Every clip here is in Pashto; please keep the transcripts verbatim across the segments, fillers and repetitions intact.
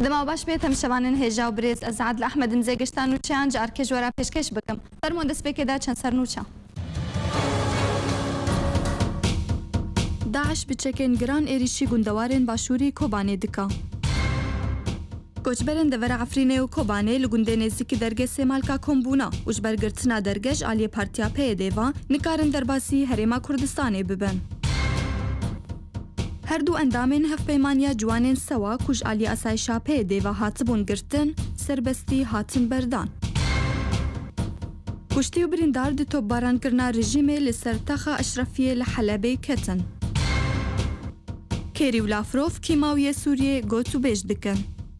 دما باش بێتم شەوانن هێژا و برێز ئەزعاد لە ئەحمەد نزێگەشتان و چیان جارکە ژوەرا پێشکەش بکەم فەرمۆن دەستپێکێدا چەند سەرنووچە. داعش بچەکێن گران ێریشی گوندەوارên باشووری کۆبانێ دکا. کۆچبەرên devera Efrînê û Kobanê li gundê nêzîkî dergesê malka Kombûna û ji ber girtina dergej aliyê Partiya P Y D va nikarin derbasî Herêma Kurdistanê bibin. Her du endamên hevpeymaniya ciwanên sewa ku ji aliyê asayişa P Y D va hatibûn girtin, serbestî hatin berdan. Kuştî û birîndar di topbarankirina rejîmê li ser taxa Eşrefiyê li Helebê ketin. Kêrî û Lafrov kîmawiyê Sûriyê got û bêj dikin.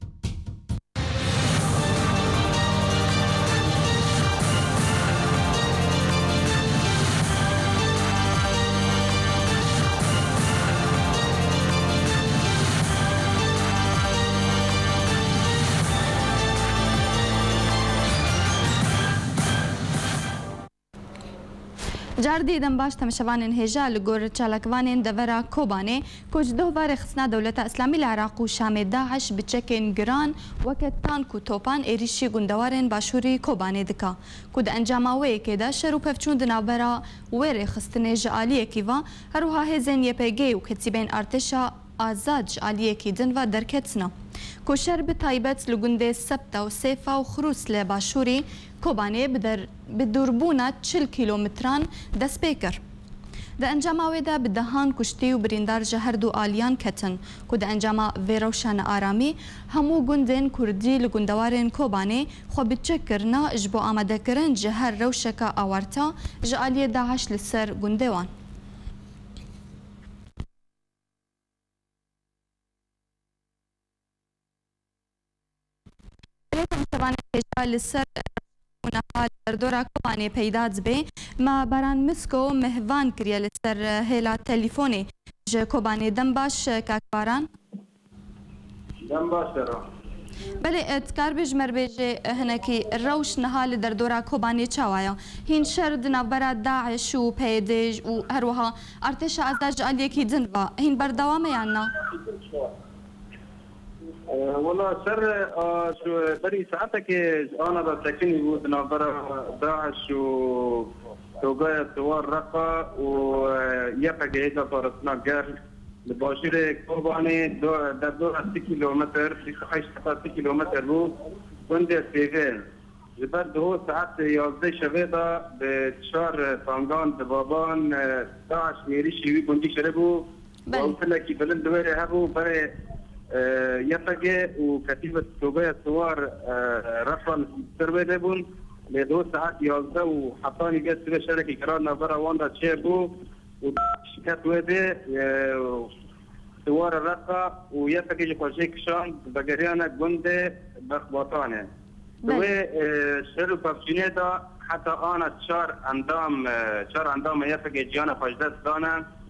جاردی دم باش تمشوانên hêja li gor çalakvanên devera Kobanê ku ji dehvarê xistina Dewleta Îslamî li Iraq û Şamê Daeş bi çekên giran weke tank û topan êrişî gundewarên başûrî Kobanê dika ku di encama wêyekê de şer û pevçûn di navbera wêrê xistinê ji aliyekî va herwiha hêzên Y P G û ketîbên artêşa azad ji aliyekî din ve derketina. Ku şer bi taybet li gundê Septa û Sêfa û Xrûs lê başûrî Kobanê bi durbûna çil kîlometran dest pê kir. Di encama wê de bi dehan kuştî û birîndar ji her du aliyan ketin ku di encama vê rewşa nearamî hemû gundên Kurdî li gundewarên Kobanê xwe bi çek kirina ji bo amadekirin ji her rewşeka awarta ji aliyê Daeş li ser gundê wan. li ser derdora Kobanê peyda dibe me baran misko mehvan kiriye li ser hêla telîfonê ji Kobanê dem baş kakbaran dem baş belê dikar bê ji me re bêje hinekî rewş niha li derdora Kobanê çawaya hîn şer di navbera Daeş û P Y D û herwiha artêşa azad ji aliyekî din va hîn berdewam e yan na والله سر شو بري ساعتك انا بسكني بنظرة داعش وتوقع ثوار رقة ويبقى هيدا صارتنا قال الباشير كوباني در دور ستة كيلومتر في خمسة ستة كيلومتر بو عند سيفين جبر دو ساعات يازده شبيطة بتشار طنجان دبابان داعش ميريشي وي بندي شربو وقلت لك بلند دويري هبو بري يفقه وكتيبة توبية ثوار رفض السربي دبون لدو ساعات يازده وحطاني قد سبي شركي كرارنا برا واندا تشيبو وشكات ويدي ثوار الرقة ويفقه جفاجيك شان بقريانا قنده بخباطانه دوي شرو بابجيني دا حتى انا تشار اندام تشار اندام يفقه جيانا فاجدات دانا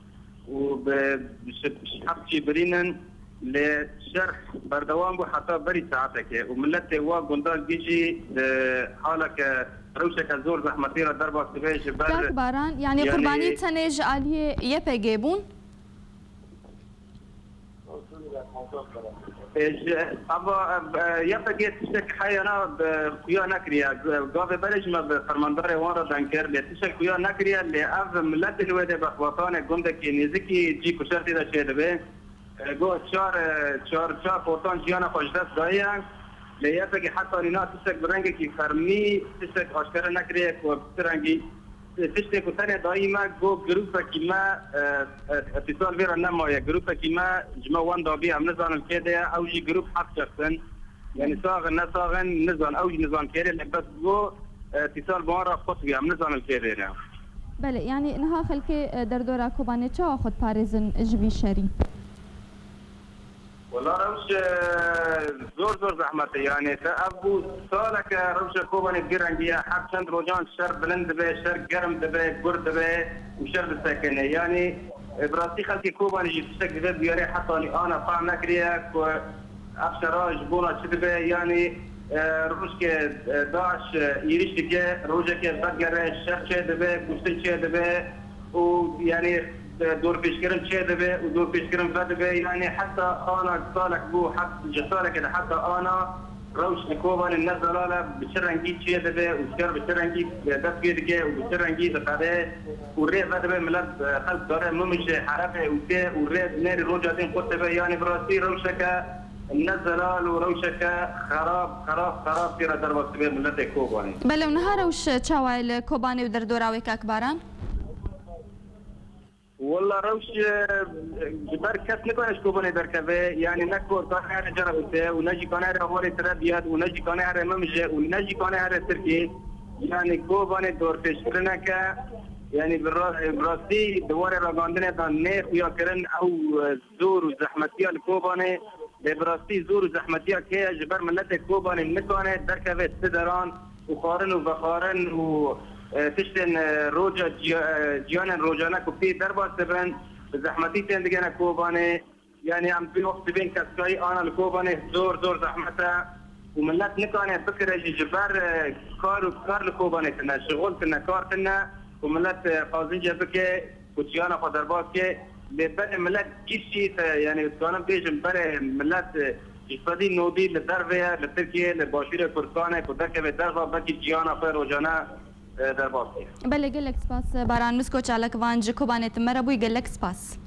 وبشحبتي برينن لشرح بردوام بو حتى بري ساعتك وملت وا قندال بيجي حالك روشك زور زحمتيره ضربه سبيج بر باران يعني, يعني قرباني تنج علي يبي جيبون ابا يبي جيت تشك حيانا بخيا نكريا قاف بلج ما فرماندار وان دانكر لتشك خيا نكريا لاف ملت الواد بخواتان قندك نزكي جي كشرتي دا شيدبه گو چهار چهار چهار فوتان جیانا خوشدست دایان لیافه حتی اینا تشک برنگی که فرمی تشک آشکار نکریه که برنگی تشک کتنه دایما گو گروپ کی ما اتصال ویرا نمایه گروپ کی ما جمع وان دابی هم نزانم که ده اوجی گروپ حق شخصن یعنی ساغن نساغن نزان اوجی نزان که ده بس گو اتصال بان را خطوی هم نزانم که ده. بله یعنی اینها خلک در دورا کوبانه چه خود پارزن جوی شری والله روش زور زور زحمتي يعني ابو سالك روش كوباني بيرنجيا حق چند روجان شر بلند به شر گرم به گرد به وشر ساكنه يعني براسي خلقي كوباني جبتك به بياري حتى انا فاهم نكريا ابشراج بونا چدبه يعني روش که داعش يريش که روجه که بدگره شر چه دبه کشته چه دبه و يعني دور پیشکرم چه دبه و دور پیشکرم و دبه یعنی حتی آنا سالک بو حتی جسالک حتی آنا روش نکوبان النزلاله بشرنگی چه دبه و شر بشرنگی دست گیرگه و بشرنگی دقیقه و ری و دبه ملت خلق داره ممشه حرفه و ته و ری نری روجاتین خود دبه یعنی براستی روشکه النزلال وروشك خراب خراب خراب في درب السبيل من لدى كوباني. بله ونها روش تشاوال كوباني ودردوراوي كاكباران؟ والله روش جبر كاس نكونش كوباني دركبه يعني نكو كان جربته ونجي كان هذا هو التربيات ونجي كان هذا ممجة ونجي كان هذا تركي يعني كوباني دور فيشكرنا ك يعني براسي دوار راغاندنه دان نيخ ويا كرن او زور وزحمتيا الكوباني براستی زور و زحمتیا که جبر ملت کوبان نکانه درکوه سدران و خارن و بخارن و تشتن روجا جیان روجانه کپی درباس بن زحمتی تن دیگه کوبانه یعنی هم بی وقت بین کسکایی آن الکوبانه زور زور زحمته و ملت نکانه بکره جبر کار و کار لکوبانه تنه شغل تنه کار تنه و ملت قاضی جبکه و جیان خود درباس که لبنان ملت كيشي يعني كانوا بيجم برا ملت يفادي نودي للدربية لتركيا لباشير كردستان كذاك بالدربة بكي جيانا فير وجانا درباسي. بله قلك سباس باران مسكو چالك وانج كوبانت مربوي قلك سباس.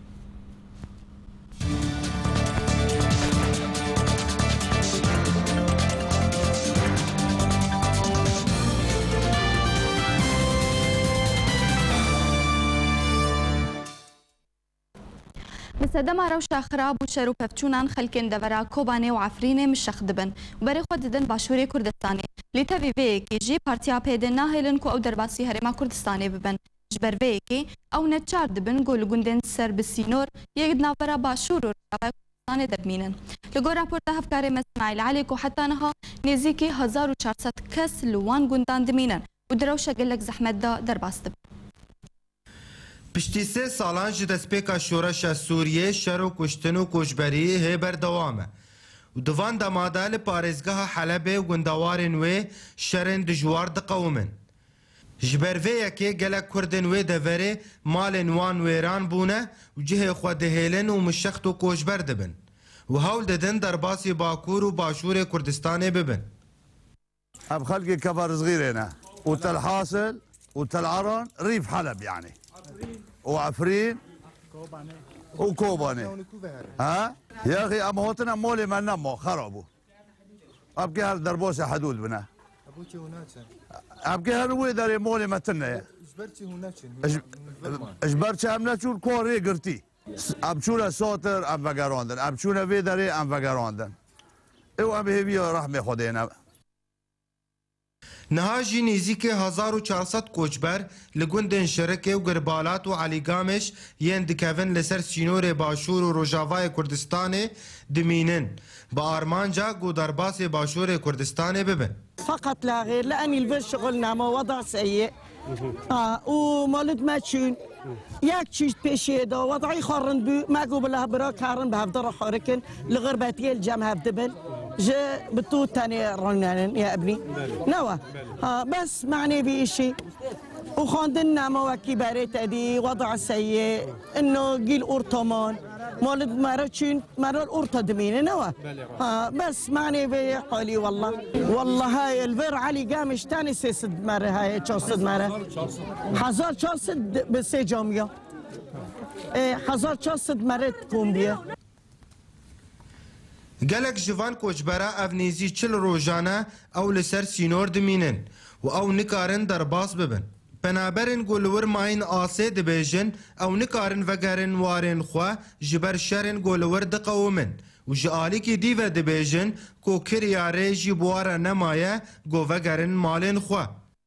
بسدما روشا خراب و شرو پفچونان خلکن دورا کوبانه و عفرینه مشخ دبن و برای خود ددن باشوری کردستانی لیتا وی وی کی جی پارتیا پیدا ناهلن کو او درباسی هرما کردستانی ببن جبر وی کی او نچار دبن گل گوندن سر بسینور یک ناورا باشور و کردستانی دبمینن لگو راپورت هفکار مسماعیل علی کو حتی نها نزدیکی هزار و چهارصد کس لوان گوندان دمینن و دروشا گلک زحمت دا درباس دبن. پشتی سه سالان جی دستپیکا شورش سوریه شر و کشتن و کشبری هی بردوامه و دوان دماده لپارزگاه حلبه و گندوارن و شرن دجوار دقومن جبروه یکی گلک کردن و دوره مالن وان ویران بونه و جه خود دهیلن و مشخت و کشبر دبن و هول ددن در باسی باکور و باشور کردستان ببن اب خلقي كبر صغير هنا وتل حاصل وتل عرن ريف حلب يعني وعفرين وكوباني ها يا اخي امهوتنا مولي ما نمو خربوا ابكي هذا دربوسه حدود بنا ابوكي هناك ابكي هذا ويدري مولي ما تنا اجبرتي هناك اجبرتي امنا شو الكوري قرتي ابشونا سوتر ام فقراندن ابشونا ويدري ام فقراندن او ام هيبيو رحمه خدينا نهاجی نزدیک هزار و چهارصد کوچبر لگوندن شرکه و گربالات و علیگامش ین دکوین لسر سینور باشور و روجاوای کردستان دمینن با آرمانجا گودرباس باشور کردستان ببن فقط لا غير لأني البس شغلنا ما وضع سيء آه ومالد ما تشون ياك تشيش بيشي دا وضعي خارن بو ما قو بالله برا كارن بهفدر خاركن لغرباتي الجامعة بدبل جا بتو تاني رنانن يا ابني نوا آه بس معني بإشي وخاندنا مواكي باريت أدي وضع سيء إنه جيل أورتمان مالد مرة تشين مرة الأورتا دمينة نوا آه بس معني بقالي والله والله هاي البر علي قامش تاني سيسد مرة هاي شاصد مرة حزار شاصد بسي جامية حزار شاصد مرة تقوم بيه گلک جوان کوچبرا افنیزی چل روزانه او لسر سینور دمینن و او نکارن در باس ببن بنابرن گولور ماین آسه دبیجن او نکارن وگرن وارن خوا جبر شرن گولور دقومن و جالی کی دیو دبیجن کو کریاره جی بواره نمایه گو وگرن مالن خوا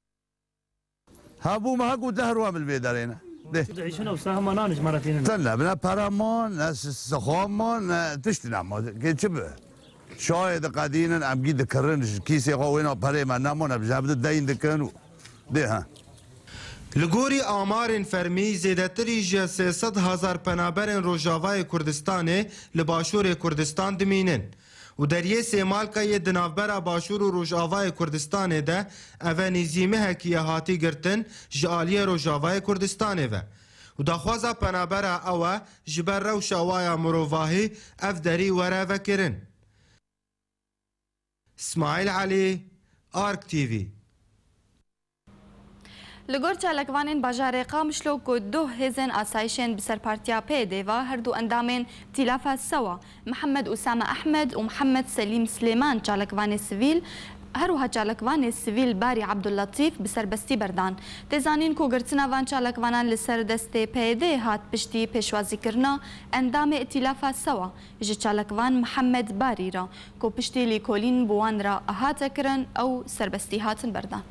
هابو ما هاكو دهروا من البيدارينا تعيشون وساهم نانج مرتين تلا بنا بارامون ناس سخامون تشتنا ما كي شبه شايد قاعدين عم جيد كرنج كيسي قوينا بري ما نامون بجابد الدين دكانو ده ها لگوری آمارن فرمی زیدتری جه سیصد هزار پنابرن روجاوای کردستان لباشور کردستان دمینن و در یه سیمال که یه دنافبر باشور و روجاوای کردستان ده اوه نزیمه هکیه هاتی گرتن جالیه روجاوای کردستان و و داخوازا پنابرا اوه جبر روشا وایا مروواهی اف دری وره وکرن. اسماعیل علی، آرک تیوی. لگور چالکوانین باجار قامشلو کو دو هزن آسایشن بسر پارتیا پی دیوا هر دو اندامین تلافا سوا محمد اسامه احمد و محمد سلیم سلیمان چالکوان سویل هروها چالکوان سویل باری عبداللطیف بسر بستی بردان تزانین کو گرتنا وان چالکوانان لسر دسته پی دی هات پشتی پیشوازی کرنا اندام ائتلافا سوا جه چالکوان محمد باری را کو پشتی لیکولین بوان را هات کرن او سربستی هاتن بردان.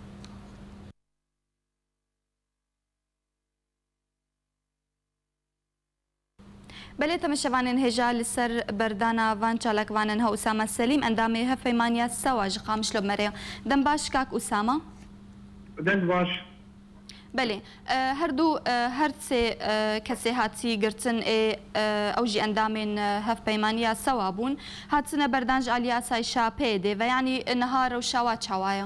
بله تمشوانین هجا لسر بردانا وان چالکوانن ها اسامه سلیم اندامه هفیمانیا سواج قامش لب مریا دم باش کاک اسامه دم باش بله هر دو هر سه کسی هاتی گرتن او جی اندامین هفیمانیا سوابون هاتنا بردانج علیا سایشا پیده و یعنی نهار و شوا چوایا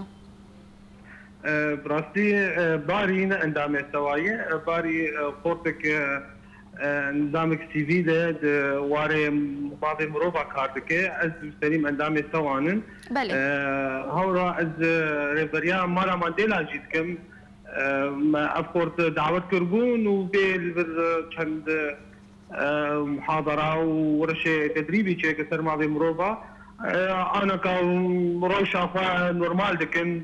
براستی باری اندامه سوایه باری خورتک نظامك سي في ده واري بعض المروبا كاردك از سليم اندامي سوانن بله هورا از ريفريا مارا مانديلا جيتكم ما افكورت دعوت كربون وبيل چند محاضره ورشه تدريبي چه كسر ماضي مروبا انا كا روشا خا نورمال دكن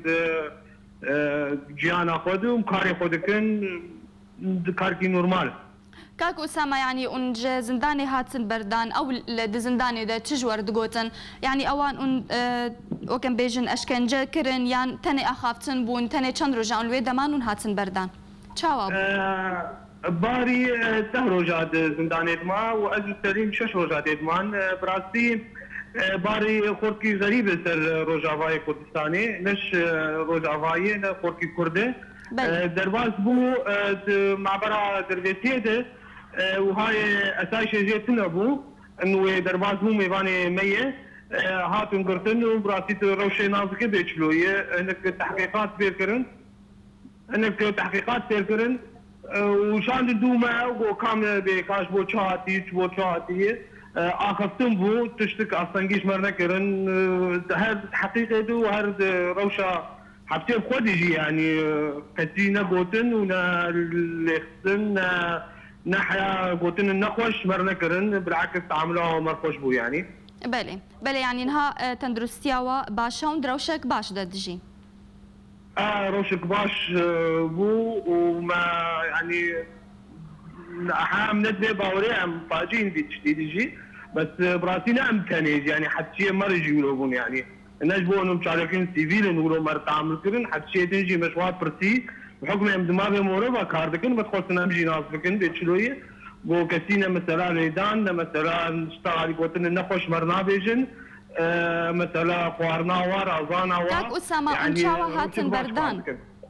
جيانا خودم كاري خودكن كاركي نورمال كاك أسامة يعني أن زنداني هاتن بردان أو لزنداني ده تجور دقوتن يعني أوان أن أه وكان بيجن أشكنجة كرن يعني تاني أخافتن بون تاني چند رجعون الويدا ما نون هاتن بردان شاواب أه باري ته رجعت زنداني ما وأزو سليم شش رجعت ادمان براستي باري خوركي غريب سر رجعواي كردستاني نش رجعواي خوركي كرده درباز بو معبرة درويسية ده وهاي اسايش جيتنا بو انه درباز بو ميباني مية هاتون قرتن وبراسيت روشي نازكي بيشلوية انك تحقيقات بيركرن انك تحقيقات بيركرن وشان الدوما وكام بكاش بو شاتي بو شاتي اخفتن بو تشتك اصلا مرنا كرن هر حقيقة دو هر روشا حبتي خودجي يعني كتينا بوتن ونا لختن نحيا بوتن النخوش مرنا كرن بالعكس تعاملوها مرخوش بو يعني بله بله يعني انها تندرستياوا باشا وندروشك باش ددجي اه روشك باش بو وما يعني احام ندبي باوري عم فاجين بتشديدجي بس براسي نعم كانيج يعني حتى مرجي يقولون يعني نجبو انهم شاركين سيفيل نقولوا مرت عامل كرن حتى شيء تنجي مشوار برسي بحكم ان دماغي موربا كاردكن بتخص نمجي ناصفكن بتشلويه بو كسينا مثلا ريدان مثلا نشتغل قوتن النخوش مرنا بيجن آه مثلا خوارنا وار ازانا وار كاك اسامه يعني انشاوا هاتن بردان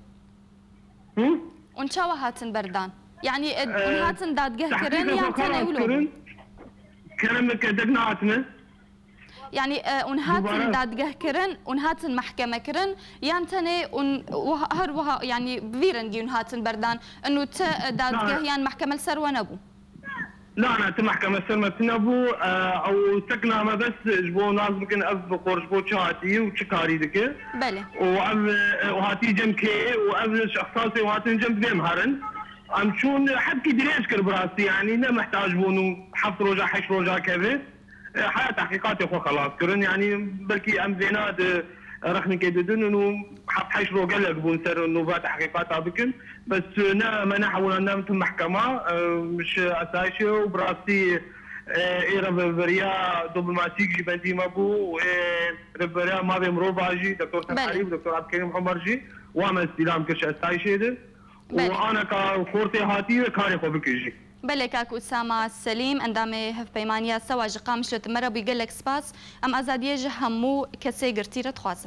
هم انشاوا هاتن بردان يعني آه هاتن دادجه كرن يعني تاني ولو كلام كدقنا عتمه يعني انهاتن دادگه کرن انهاتن محکمه کرن یان تنه ان هر وها يعني بفيرنجي انهاتن بردان انه ت دادگه یان محکمه السر ونبو لا انا ت محكمه السر ما تنبو او تكنا ما بس جبو ناس ممكن اف قرش بو شاتي وشكاري دك بله وهاتي جمكي وقبل شخصاتي وهاتن جنب بهم هرن عم شون حد كي يشكر براسي يعني لا محتاج بونو حط رجع حش رجع كذا حياة تحقيقات اخو خلاص كرن يعني بلكي ام زيناد رخني كيددن انه حط حيش رو قلق بونسر انه فات تحقيقات بكن بس نا ما نحاول ان نمت المحكمة مش اسايشي وبراسي اي رفريا دبلوماسيك جي بنتي مابو رفريا ما بيم روباجي دكتور سمحري ودكتور عبد الكريم حمرجي وعمل استلام كرش اسايشي ده وانا كخورتي هاتي كاري خو بكيجي بله كاك أسامة سليم اندامه هف بيمانيا سوا جقامش لتمرة بيقلك سباس ام ازاديه جهمو كسي قرتيرة تخوازن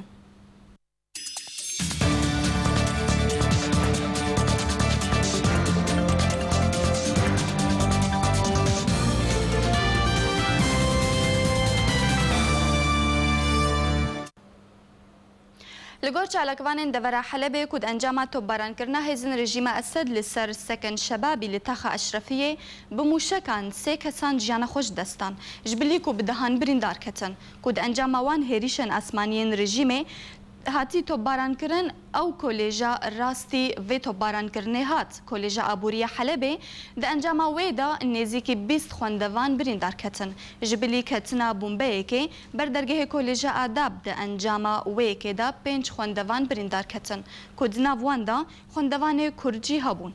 لگور چالکوان دورا حلبه کود انجام توباران کرنا هزن رژیم اسد لسر سکن شبابی لتاخ اشرفیه بموشکان سه کسان جیان خوش دستان جبلی کو بدهان بریندار کتن کود انجام وان هریشن اسمانیین رژیمه هاتی توباران کرن او کلیجا راستی و توباران کرنه هات کلیجا ابوری حلبه ده انجام ویدا نزیکی بیست خواندوان بریندار کتن جبلی کتنا بومبه که بر درگه کلیجا آداب ده انجام وی که دا پنج خواندوان بریندار کتن کدنا واندا خواندوان کرجی هبون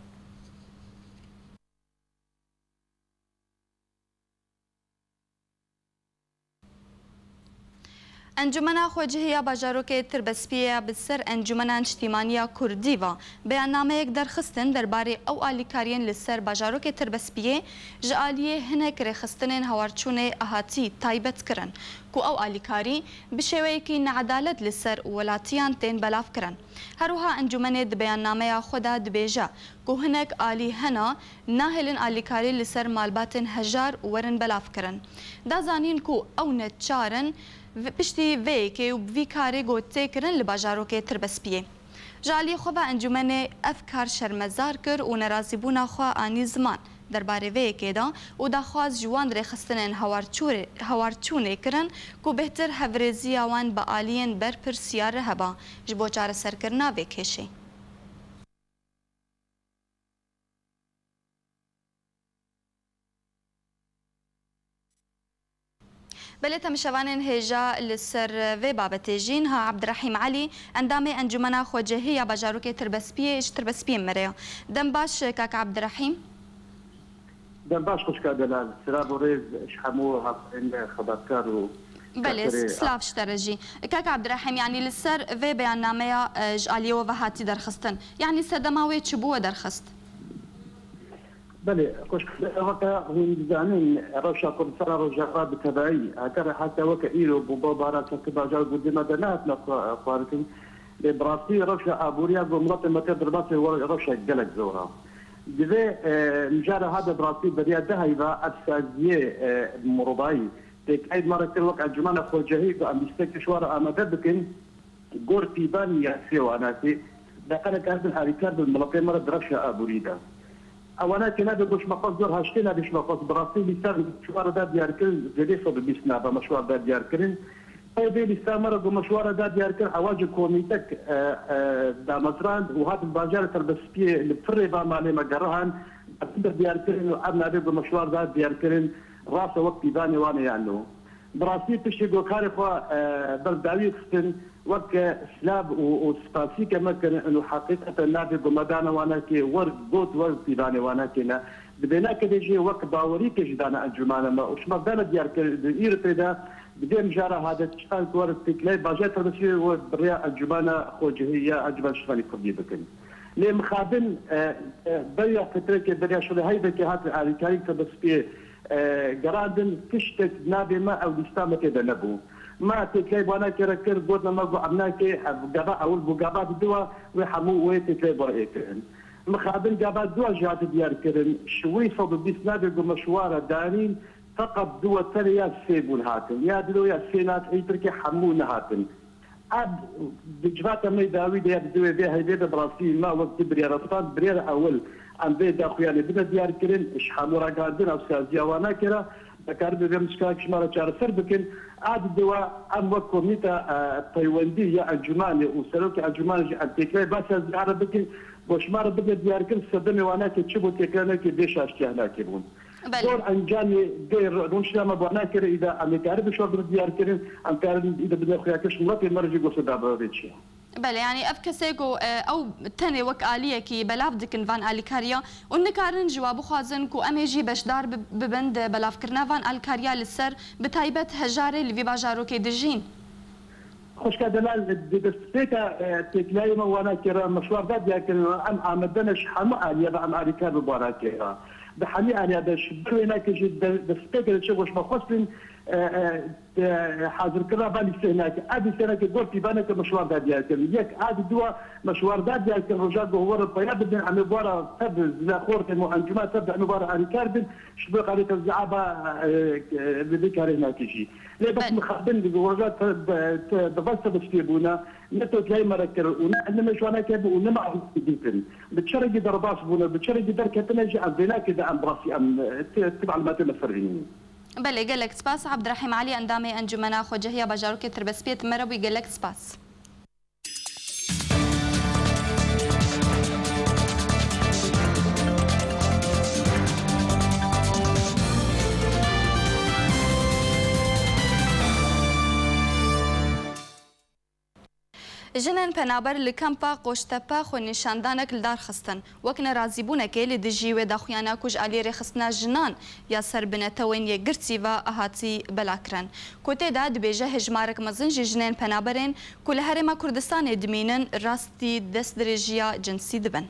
انجمن خواجهی باجاروک تربسپیه بسر انجمن اجتماعی کردی و بیاننامه یک درخستن درباره او آلیکاریان لسر باجاروک تربسپیه جالیه هنک رخستن هوارچون احاتی تایبت کرن کو او آلیکاری بشوی کی نعدالت لسر ولاتیان تین بلاف کرن هروها انجمن د بیاننامه خدا دبیجا کو هنک آلی هنا ناهلن آلیکاری لسر مالباتن هجار ورن بلاف کرن دا زانین کو او نتچارن پشتی وی که وی کاری گوته کرن لباجارو که تربسپیه جالی خواه انجمن افکار شرمزار کر و نرازی بونا خواه آنی زمان درباره وی که دا و دا خواست جوان رخستنن هوارچونه کرن که بهتر هفرزی آوان با آلین بر پر سیاره هبا جبو چار سر کرنا وی کشه بلت مشوان هجا لسر و بابت جین ها عبدالرحیم علی اندام انجمن خواجهی باجاروک تربسپیه اش تربسپیه مریا دم باش کاک عبدالرحیم دم باش خوش کادلال سلام و ریز شحمو هفرین خبرکار و بله سلاف شترجی کاک عبدالرحیم یعنی لسر و بیاننامه جالی و هاتی درخستن یعنی سردماوی چبوه درخست بله خوش هكا هم زعمين رشا كل سنه رجاء بالتبعي هكا حتى وكايلو بوبارا كتبا جا قدام دنات نقارتين براسي رشا ابوريا قمرت متى درباسي رشا قلق زورا دي مجارة هذا براسي بديا دهيبا السازيه مرضاي تك ايد مره الوقت الجمانه خوجهي ام بيستك شوار امده بكن غورتي بانيا سيواناتي دقنا كانت الحركات بالملقي مره رشا ابوريدا اولا كنا بقولش مقص دور هاشتنا بيش مقص براسي بيستر مشوار دا دياركن جدي صوب بيسنا بمشوار دا دياركن طيب بيستمر بمشوار دا دياركن حواجب كوميتك دا مزران وهذا الباجار تربسبيه اللي بفري با مالي مقرهن اكثر دياركن وابنا بمشوار دا دياركن راسه وقت باني وانا يعني براسي تشي كاري خوا بلداوي خستن وك سلاب وسباسي كما كان انه حقيقه النادي بمدانا وانا كي ورد دوت ورد تيباني وانا كنا بدنا كديجي وك باوري كجدانا الجمانه ما وش ما بدنا ديار كير تدا بدي مجاره هذا تشان ورد تكلي باجات بس بريا الجمانه خوجهيه اجمل شغلي كبدي بكن لي مخابن بيا فتره بدي شغل هاي بك هات على كاري بس بي قرادن تشتك نابي ما او دستامه كده نبو ما تكلي وانا كركر قلنا ما قعدناك قبا او البقابات دوا ويحمو ويتكلي بريكن مخابن قبا دوا جات ديار كرن شوي صوب بيس نابي مشوار دانين فقط دوا ثانيه سيبون هاتن يا دلو يا سينات اي تركي حمون هاتن اب بجفات ما داوي دي بدو بها هيدا براسي ما وقت بريا رطان بريا اول ام بيد اخويا اللي بدا ديار كرن شحال ورا قادين او سازيا وانا كرا ذكر بمسكاك شمال شهر سربكن عاد دواء ام وكوميتا تايوانديه الجماني وسلوك الجماني التكلي بس عربكن وشمار بدا ديار كرن صدمي وانا كتشبو تكلي كديش اشتي هناك بون دور انجاني دير رونشنا ما بوانا كر اذا ام تعرف شو بدا ديار كرن ام تعرف اذا بدا اخويا كش مرتي مرجي قصد دابا بله يعني افكسيكو او تاني وك آلية كي بلاف دكن فان آليكاريا ونكارن جواب خازن كو اميجي بشدار ببند بلاف كرنا فان آليكاريا للسر بتايبت هجاري اللي باجارو كي دجين خوش كدلال دستيكا تكلاي ما وانا كرا مشوار داد ياكل ام عمدنش حما آلية بام آليكار بوانا كيرا بحمي آلية باش بروينا كجي دستيكا لتشوش مخصن حاضر كذا بالي سناك ادي سناك قلت بانك مشوار داد ياكل ياك ادي دوا مشوار داد ياكل رجال هو الطياب بدنا عم مباراه تبز لا خورت المهاجمات تبدا مباراه على كاربن شبق على الزعابه بذكر هناك شيء ليه بس مخبن رجال تبص بتجيبونا نتو تلاقي مركر ونما شو انا كيف ونما جدا بتشرق ضربات بونا بتشرق دركتنا جي عندنا كذا ام براسي ام تبع الماتن الفرعيين بله گلک سپاس عبدالرحیم علی اندام انجمن خوجهیا باجاروک تربسپیت مروی گلک سپاس جنن پنابر لکمپا قوشتپا خو نشاندانک لدار خستن وک نرازیبونک لدجی و داخیانا کج علی رخصنا جنان یا سربنتوین ی گرتی و اهاتی بلاکرن کوته داد بجه هجمارک مزنج جنن پنابرن کل هرما کردستان دمینن راستی دست درجیا جنسی دبن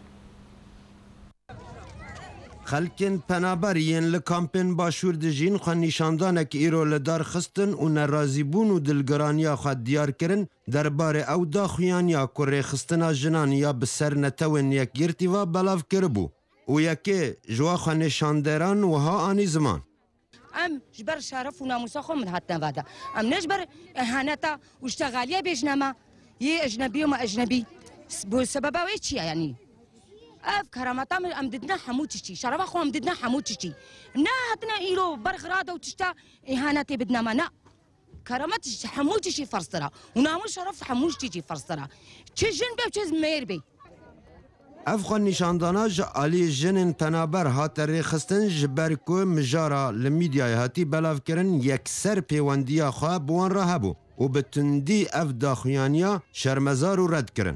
خلکن پنابرین لکامپن باشور دجین خو نشاندانک ایرو لدار خستن و نرازیبون و دلگرانیا خو دیار کرن درباره او داخویانیا کره خستنا جنانیا بسر نتوین یک گرتی و بلاف کربو و یکی جوا خو نشاندران و ها آنی زمان ام جبر شرف و ناموسا خو من حتى بعد ام نجبر اهانتا واشتغاليه بجنما ي اجنبي وما اجنبي بسبب ويتشي يعني اف كرامتا ام ددنا حموتشي شرف اخو ام ددنا حموتشي نا هتنا ايرو برغراده وتشتا اهانتي بدنا منا كرامت حموتشي فرصرا ونامو شرف حموتشي فرصرا تشجن بي تشز ميربي افغان نشانداناج علی جنن پنابر هات رخصتن جبرکو مجارا لمیدیای هاتی بلاف کرن یکسر پیوندیا خواه بوان رهبو و بتندی اف داخویانیا شرمزار و رد کرن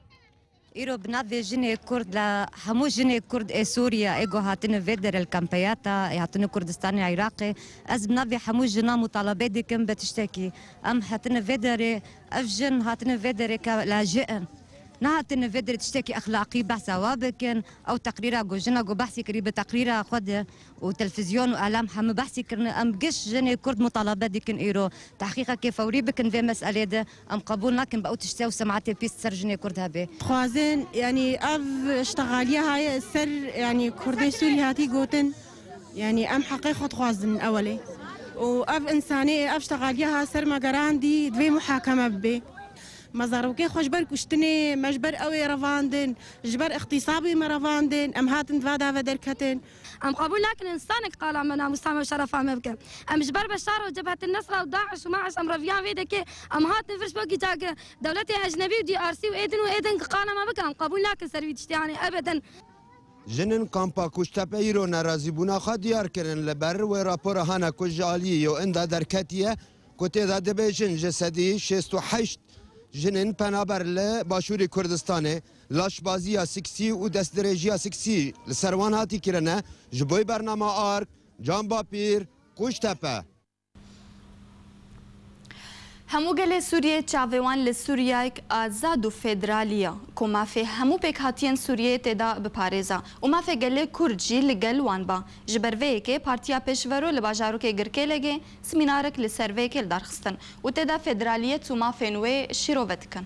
إيرو بنادي جني كرد لا همو جني كرد إيه سوريا إيجو هاتين فيدر الكامبياتا هاتين كردستاني عراقي أز بنادي همو جنا مطالبات دي كم بتشتكي أم هاتين فيدر أفجن هاتين فيدر كلاجئن نهاتين فيدر تشتكي أخلاقي بحثا وابكن أو تقريرا جو جنا جو بحثي قريبة تقريرا خد وتلفزيون وإعلام هم بحثي كرنا أم قش جني كرد مطالبات دي كن إيرو تحقيقا كيف فوري بكن في مسألة ده أم قبول لكن بقوا تشتاو سمعتي بيست سر جني كرد هبه خوازن يعني أف اشتغالية هاي سر يعني كردي سوري هاتي قوتن يعني أم حقيقة خوازن أولي وأف إنسانية أف اشتغالية سر ما قراندي دوي محاكمة بي مزاروكي خوشبر كشتني مجبر أوي رفاندن جبر اختصابي مرفاندن أم هاتن فادا فدركتن أم قبول لكن إنسانك قال منا مستعمل وشرف أمبكم أم جبر بشار وجبهة النصرة وداعش وماعش أم رفيان فيدك أم هاتن فرش بوكي تاك دولتي أجنبي ودي آر سي وإيدن وإيدن قال ما بك أم قبول لكن سروي تشتياني أبدا جنن کامپا کشتپ ایرو نرازی بونا خوا دیار کرن لبر و راپور هانا کجالی یو اندا درکتیه کتی دا دبیجن جسدی شست و هشت جنن پنابر ل باشوری کردستانه لاشبازی سکسی و دستدرجی سکسی لسروان هاتی کرنه جبوی برنامه آرک جانبا پیر کشتپه همو گل سوریه چاویوان لسوریایک آزاد و فدرالیا که مافی همو پیک هاتین سوریه تدا بپارزا و مافی گل کرجی لگل وان با جبروه که پارتیا پیشورو لباجارو که گرکه لگه سمینارک لسروه که لدارخستن و تدا فدرالیه تو مافی نوی شیروت کن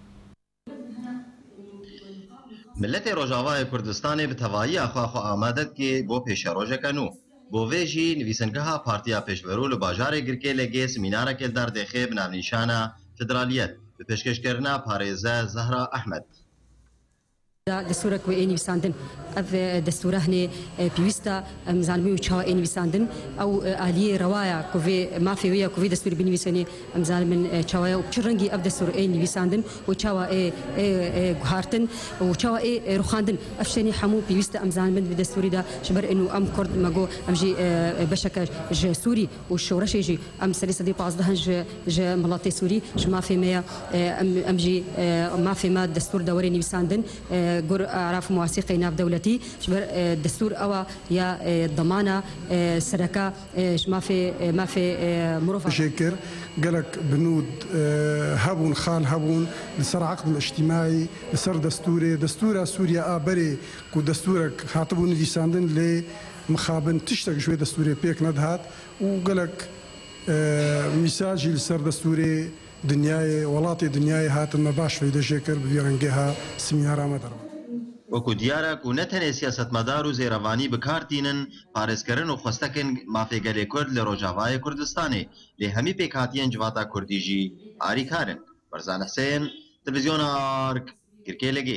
ملت روجاوای کردستان به توایی اخوا خو آمدد که بو پیش روژه کنو بوویجی نویسنگها پارتیا پیشورو لباجار گرکه لگه سمیناره که در دخه بناونیشانه فدرالیت به پیشکشکرنا پارێزە زهرا احمد دستورك وإني وساندن أف دستوره هني بيوستا مزالمي وشوا إني وساندن أو آلية رواية كوفي ما في ويا كوفي دستور بيني وساني مزالمن شوا وبشرنجي أف دستور إني وساندن وشوا إيه إيه جهارتن وشوا إيه روخاندن أفشني حمو بيوستا مزالمن بدستوري دا شبر إنه أم كرد ماجو أم جي بشكل ج سوري والشورش يجي أم سلسلة دي بعضها ج ج ملاطي سوري ج ما في ميا أم أم جي ما في ما دستور دوري إني وساندن جور أعرف موثقي ناف دولتي شبر الدستور أو يا ضمانة سرقة ما في ما في مرافعة شكر قالك بنود هبون خان هبون لسر عقد الاجتماعي لسر دستوري دستور سوريا أبري كو دستورك هاتبون دي ساندن لمخابن تشتغل شوي دستوري بيك ندهات وقالك میساجی لەسەر دەستوری دنیای وڵاتی دنیای هاتنمە باش فەیدەژێ کرد بە ڕەنگەها سمینارامە دەڕەوە. وەکو دیارە و نەتەنێ سیاسەتمەدار و زێرەوانی بکارتینن پارێزکردن و خۆستەکن مافێگەلێ کورد لە ڕۆژاوای کوردستانê lê hemî pêkhatiyen civata Kurdî jî arîkar in. Barzan Hesên, Televizyona Ark, Girkêlegê.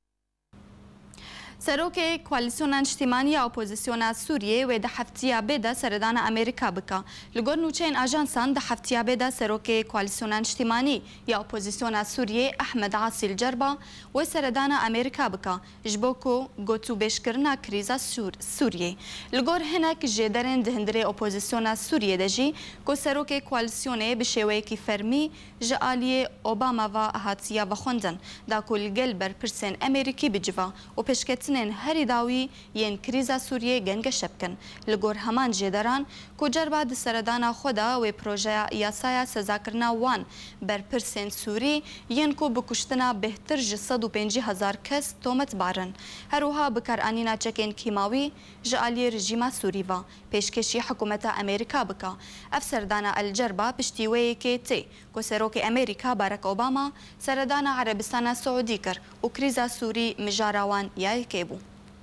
سەرۆکێ کوالیسیۆنا نیشتیمانیە ئۆپۆزیسیۆنا سووریێ وێ دە هەفتیا بێدا سەردانە ئەمریکا بکە لە گۆر نوچەین ئاژانسان دە هەفتیا بێدا سەرۆکێ کوالیسیۆنا نیشتیمانی یا ئۆپۆزیسیۆنا سووریێ ئەحمەد عاسیل جەربا وێ سەردانە ئەمریکا بکە ji bo ku gotûbêjkirina krîza Sûriyê. Li gor hinek jêderên di hindirê opozîsyona Sûriyê de jî ku serokê koalisyonê bi şêweyekî fermî ji aliyê Obama ve hatiya vexwendin da ku li gel berpirsên Amerîkî biciva û pêşketinên herî dawî yên krîza Sûriyê gengeşe bikin. Li gor heman jêderan ku cerba di seredana xwe da wê projeya yasaya sezakirina wan berpirsên Sûrî yên ku bi kuştina bêhtir ji sed û pêncî hezar kes tomet barin. Herûha bikaranîna çekên kîmawî ji aliyê rejîma Sûrî ve pêşkeşî hikûmeta Amerîka bike. Ev serdana Elcerba piştî wêyekê tê ku serokê Amerîka Barack Obama seredana Erebistana Siûdî kir û krîza Sûrî mijara wan yayekê bû.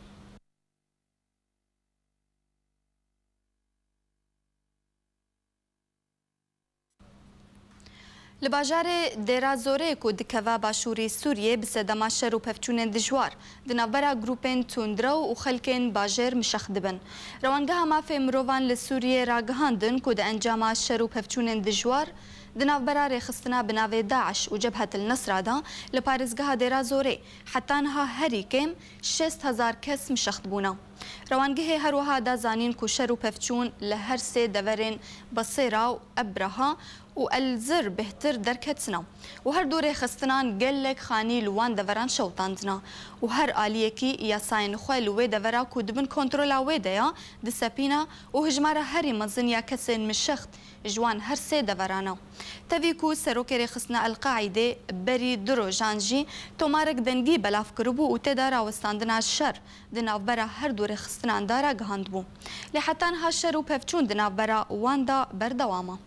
Li bajarê Dêrazorê ku dikeve başûrî Sûriyê bi sedema şer û pevçûnên dijwar di navbera grûpên tundrew û xelkên bajêr mişex dibin. Rewangeha mafê mirovan li Sûriyê ragihandin ku di encama şer û pevçûnên dijwar di navbera rêxistina bi navê Daeş û Cebhetil Nesra da li parêzgeha Dêrazorê heta niha herî kêm şêst hezar kes mişex dibûne. Rewangehê her wiha da zanîn ku şer û pevçûn li her sê deverên Basêra û Ebraha û Elzir bêhtir derketina û her du rêxistinan gelek xanî li wan deveran şewtandina û her aliyekî yasayên xwe li wê devera ku dibin kontrola wê de ya disepîna û hijmara herî mezin ya kesên mişext ji wan her sê deverana. Tevî ku serokê rêxistina El-Qaîdê berî du rojan jî tomarek dengî belav kiribû û tê da rawestandina şer di navbera her du rêxistinan da ragihandbû. Lê heta niha şer û pevçûn di navbera wan da berdewama.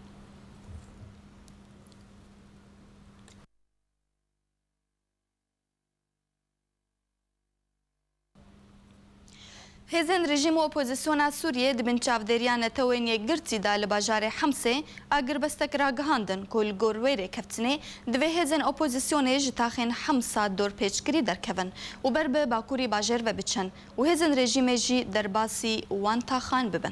Hêzên rejîm û opozîsyona Sûriyê dibin çavdêriya netewên yekgirtî da li bajarê Hemsê agirbestek ragihandin ku li gor wê rêkeftinê divê hêzên opozîsyonê ji taxên Hemsa dorpêçkirî derkevin û ber bi bakurî bajêr ve biçin û hêzên rejîmê jî derbasî wan taxan bibin.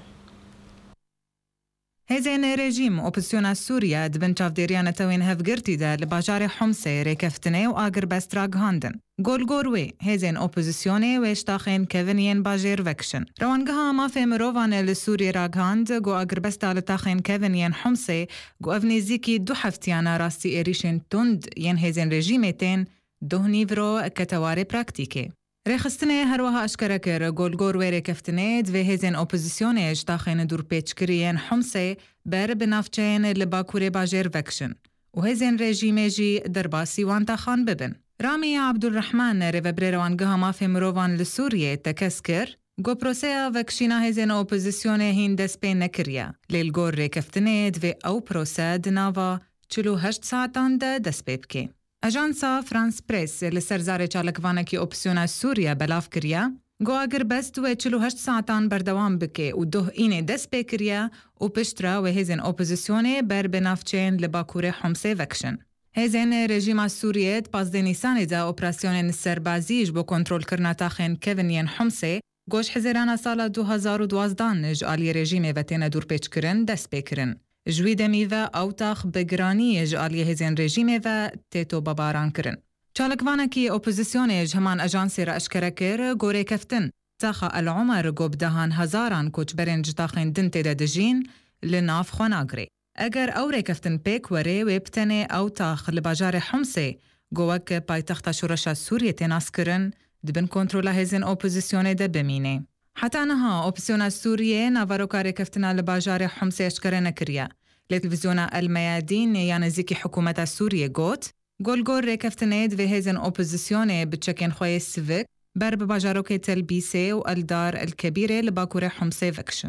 Hêzên rejîm opozîsyona Sûriya dibin çavdêriya netewên hevgirtî de li bajarê Hemsê rêkeftinê û agirbest ragihandin. Golgor wê hêzên opozîsyonê wê ji taxên kevin yên bajêr vekişin. Rewangeha mafê mirovan li Sûriyê ragihand got agirbesta li taxên kevin yên Hemsê got ev nêzîkî du heftiyana rastî êrişên tund yên hêzên rejîmê tên duh nîvro ketewarê praktîkê. Rêxistinê her wiha eşkere kir golgor wê rêkeftinê divê hêzên opozîsyonê ji taxên dûrpêçkirî yên Hemsê ber bi navçeyên li bakurê bajêr vekişin û hêzên rejîmê jî derbasî wan taxan bibin. Ramiya Abdulrahman rêveberê rewangeha mafê mirovan li Sûriyê tekez kir got proseya vekişîna hêzên opozîsyonê hîn dest pê nekiriye. Lê li gor rêkeftinê divê ew prose di nava çil û heşt saatan de dest pê bike. Ajansa France Press li ser zarê çalakvanekî opsiyona Sûriye belav kiriye got agirbest wê çil û heşt saatan berdewam bike û duh înê dest pê kiriye û piştre wê hêzên opozîsyonê ber bi navçeyên li bakurê Hemsê vekişin. Hêzên rejîma Sûriyê di pazdê Nîsanê de operasyonên serbazî ji bo kontrolkirina taxên kevin yên Hemsê got ji hezêrana sala du hezar û duwazdan ji aliyê rejîmê ve têne dûrpêçkirin dest pê kirin. Ji wî demî ve ew tax bi giranî ji aliyê hêzên rejîmê ve têtobabaran kirin. Çalakvanekî opozîsyonê ji heman ajansê re eşkere kir got rêkeftin taxa El Umer got bi dehan hezaran koçberên ji taxên din tê de dijîn li nav xwe nagirê. Eger ew rêkeftin pêk were wê bi tenê ew tax li bajarê Hemsê got wek paytexta şoreşa Sûriyê tê naskirin dibin kontrola hêzên opozîsyonê de bimîne. Heta niha opsiyona Sûriyê navaroka rêkeftina li bajarê Hemsê eşkere nekiriye. Lê televizyona El Meyadîn ya nêzîkî hikûmeta Sûriyê got golgor rêkeftinê divê hêzên opozîsyonê bi çekên xwe yê sivik ber bi bajarokê Telbîsê û Eldar El Kebîrê li bakurê Hemsê vekişin.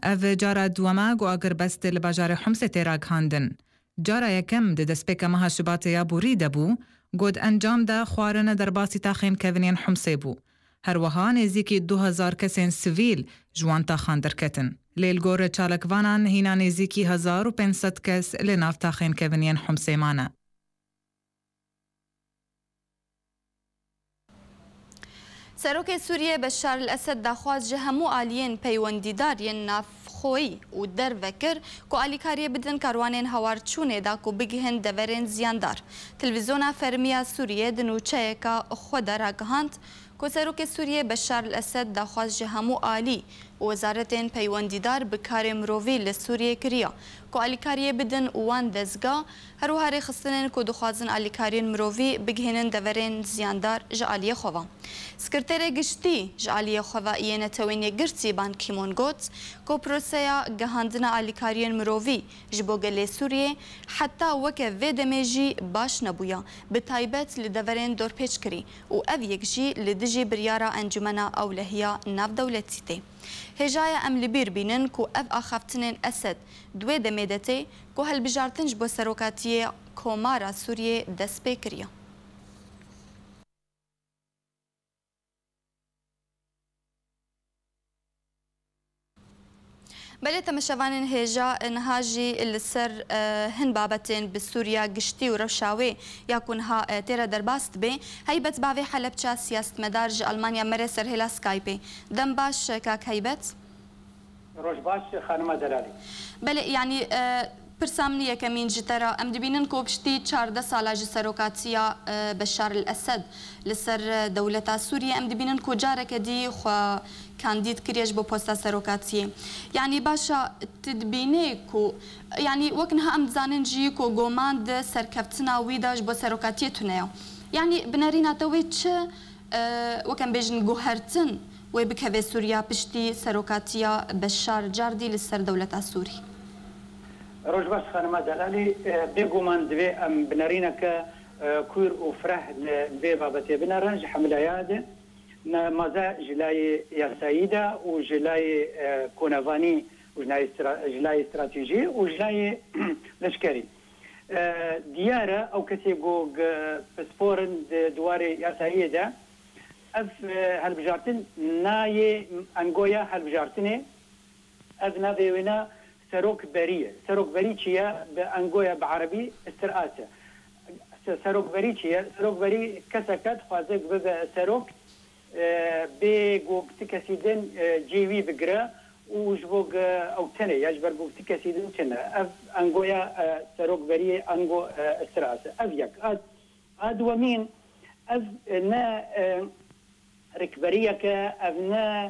اف جارا دوما گو اگر بست لباجار حمص تیراگ هاندن. جارا یکم ده دسپیک مها شبات یا بوری دبو گود انجام ده خوارن در باسی تاخین کونین حمصه بو. هر وها نزیکی دو هزار کسین سویل جوان تاخان درکتن. لیل گور چالکوانان هینا نزیکی هزار و پنصد کس لناف تاخین کونین حمصه مانه. سروک سوریه بشار الاسد داخواز جهمو آلیین پیوندیدارین نافخویی و در وکر که آلیکاری بدن کاروانین هوار چونه دا که بگهن دورین زیاندار. تلویزیون فرمیا سوریه دنوچه که خود را گهاند که سروک سوریه بشار الاسد داخواز جهمو آلی و وزارتین پیوندیدار بکار مرووی لسوریه کریا که آلیکاری بدن وان دزگا هرو هاری خستنین که دخوازن آلیکارین مرووی بگهنن دورین زیاندار جعالی خواه. سکرتر گشتی جعالی خواه ایه نتوینی گرتی بان کیمون گوت که پروسیا گهاندن آلیکارین مرووی جبوگل سوریه حتی وکه ویدمیجی باش نبویا به تایبت لدورین دور پیچ کری و او یکجی لدجی بریارا انجمنا اولهیا ناف دولتی تی. هجای ام لبیر بینن کو اف آخفتنین اسد دوی دمیدتی کو هل بجارتنج بو سروکاتی کومارا سوریه دست بکریا. بله تمشوانین هجا نهاجی لسر هن بابتين بسوريا قشتي وروشاوي يكون ها تيرا درباست بي هيبت باوي حلبچا سياست مدارج ألمانيا مري سر هلا سكايبي دم باش كاك هيبت روش باش خانم دلالي بله يعني برسامنية كمين جترا ام دبينن كوبشتي چارده سالا جسروكاتيا بشار الأسد لسر دولة سوريا ام دبينن كو جارك دي خو كانديد كريش بو بوستا سروكاتية يعني باشا تدبيني كو يعني وكنها ام دزانن جي كو غوماند سركفتنا ويداج بو سروكاتية تنيا يعني بنارينا توي چه وكن بيجن گوهرتن ويبكه سوريا بشتي سروكاتيا بشار جاردي لسر دولة سوري روش باش خانم دلالي بيقومان دوي ام بنارينك كور وفرح دوي بابتي بنارنج حمليات مازا جلاي ياسايدا وجلاي كونافاني وجلاي استراتيجي وجلاي لشكري ديارة او كسي جوج بسبورن دواري ياسايدا اف هالبجارتن ناي انغويا هالبجارتني اف نافيونا سروك بريه سروك بري چيا بانغويا بعربي استراسه سروك بري چيا سروك بري كسكت خوازك بسروك بيجوك تكسيدن جيوي بقرا وجبوك او تنه يجبر بوك تكسيدن تنه اف انغويا سروك بري انغو استراسه افيك اد اد ومين اف نا ركبريك افنا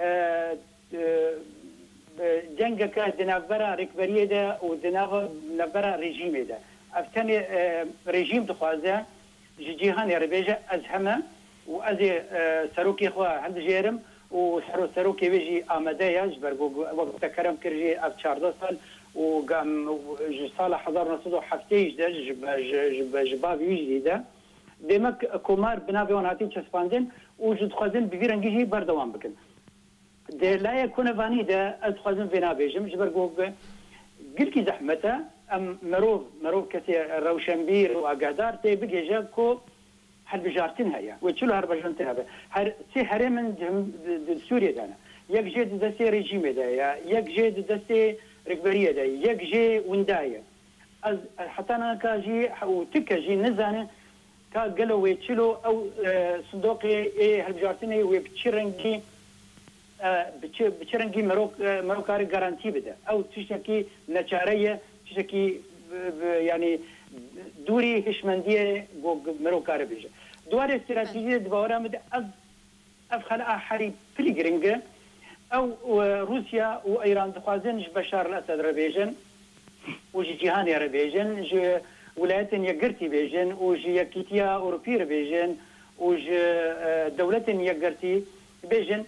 جنگك دنافرا ركبريه ده ودنافرا ريجيم ده افتني ريجيم دخوازه جيهان يربيجه ازهمه وازي سروكي خو عند جيرم وسرو سروكي بيجي امده يجبر وقت كرم كرجي اب چارده سال وقام سال ألف وتسعمئة وسبعة ده جب جباب يجي ده دمك كومار بنافي وناتي تشسباندن وجد خوازن بفيرنجي بردوام بكن ده لا يكون فاني ده أتخذن فينا بيجم جبر جوب قلكي زحمته أم مروف مروف كثير روشنبير وأقدار تي بيجي جابكو حد بجارتين هيا وتشلو هرب جنتين هذا هر سي هرم من سوريا دانا يك جد دستي ريجيم ده يك جد دستي ركبرية ده يك جي ونداية از حتى أنا كاجي وتكاجي نزانه كا قالوا ويتشلو أو صندوقي إيه هالبجارتين ويبتشرنجي بچرنگی مروک مروکاری گارانتی بده او تشکی نچاریه تشکی یعنی دوری هشمندیه مروکاری بيجه دوار استراتيجيه دبورا مد اف اف خلق حري فليجرينج او روسيا وايران دخوازن بشار الاسد ربيجن وجي جيهان ربيجن جي ولايات يقرتي بيجن وجي يكيتيا اوروبي ربيجن وجي دولة يقرتي بيجن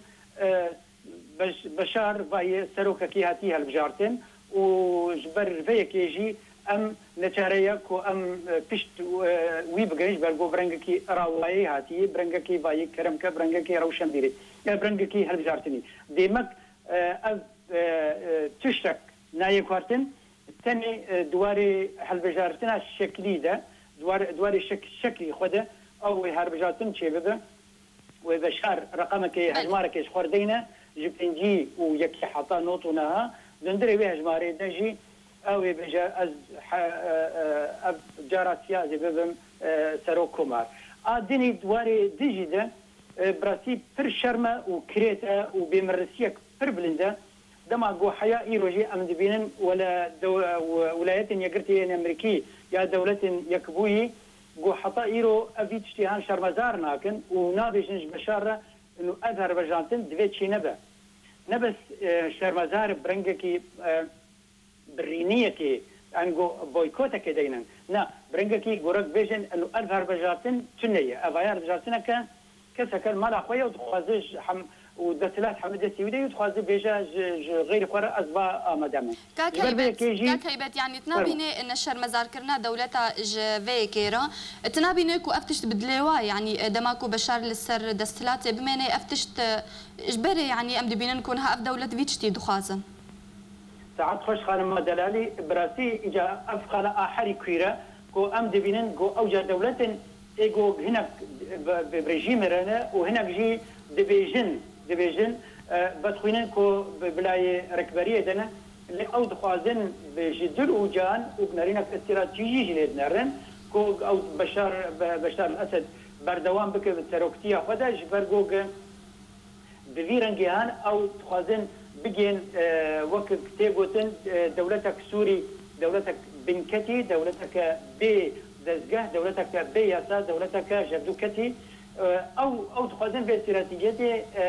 بشار باي سروكا كي هاتي هالبجارتن وجبر فيك يجي ام نتاريك وام بشت وي بغريش برغو برنگكي راواي هاتي برنگكي باي كرمكا برنگكي روشن بيري برنگكي هالبجارتني ديمك اف تشتك ناي كوارتن تاني دواري هالبجارتنا شكلي ده دوار دواري شك شكلي خده او هالبجارتن شي بده وبشار رقمك هجمارك خردينا جبنجي ويكي حطا نوتونها دندري بها هجماري نجي او بجا از اب جاراتيا زبم سرو كومار ادني دواري ديجي ده براسي بر شرمه وكريتا وبمرسيك بر بلنده دما جو حياه ايروجي ام دبينن ولا دو ولايات يقرتي امريكي يا دوله يكبوي جو حطا ايرو افيت اشتهان شرمزار ناكن ونابيجنج بشاره انه اظهر بجانتن دفيتشي نبا نبس شرمزار برنجكي برينيكي انجو بويكوتا كدينا نا برنجكي جورك فيجن انه اظهر بجانتن تنيه افاير بجانتنا كان كسكر مال اخويا وتخازج حم ودسلات حمد السيودي وتخازج بيجا غير قرا ازبا مدام كاك هيبت يعني تنابيني ان الشر مزار كرنا دولتا جفي كيرا تنابيني كو افتشت بدلوا يعني دماكو بشار للسر دسلات بماني افتشت اجبري يعني ام دبينن كون ها اف دوله فيتشتي دخازن ساعات خوش خانم دلالي براسي اجا افخال احري كيرا كو ام دبينن كو اوجا دولتن ايجو هناك بريجيم رانا وهناك جي دبيجن دبيجن بدخوينن كو بلاي ركبريه دنا اللي او دخوازن بجدل وجان وبنارينا استراتيجي جليد نارن كو او بشار بشار الاسد بردوام بك بالتروكتيه خدا جبرجوج بفيرنجيان او دخوازن بجين وقت تيغوتن دولتك سوري دولتك بنكتي دولتك بي دزگاه دولتك بياسا دولتك جبدوكتي او او تخازن في استراتيجيتي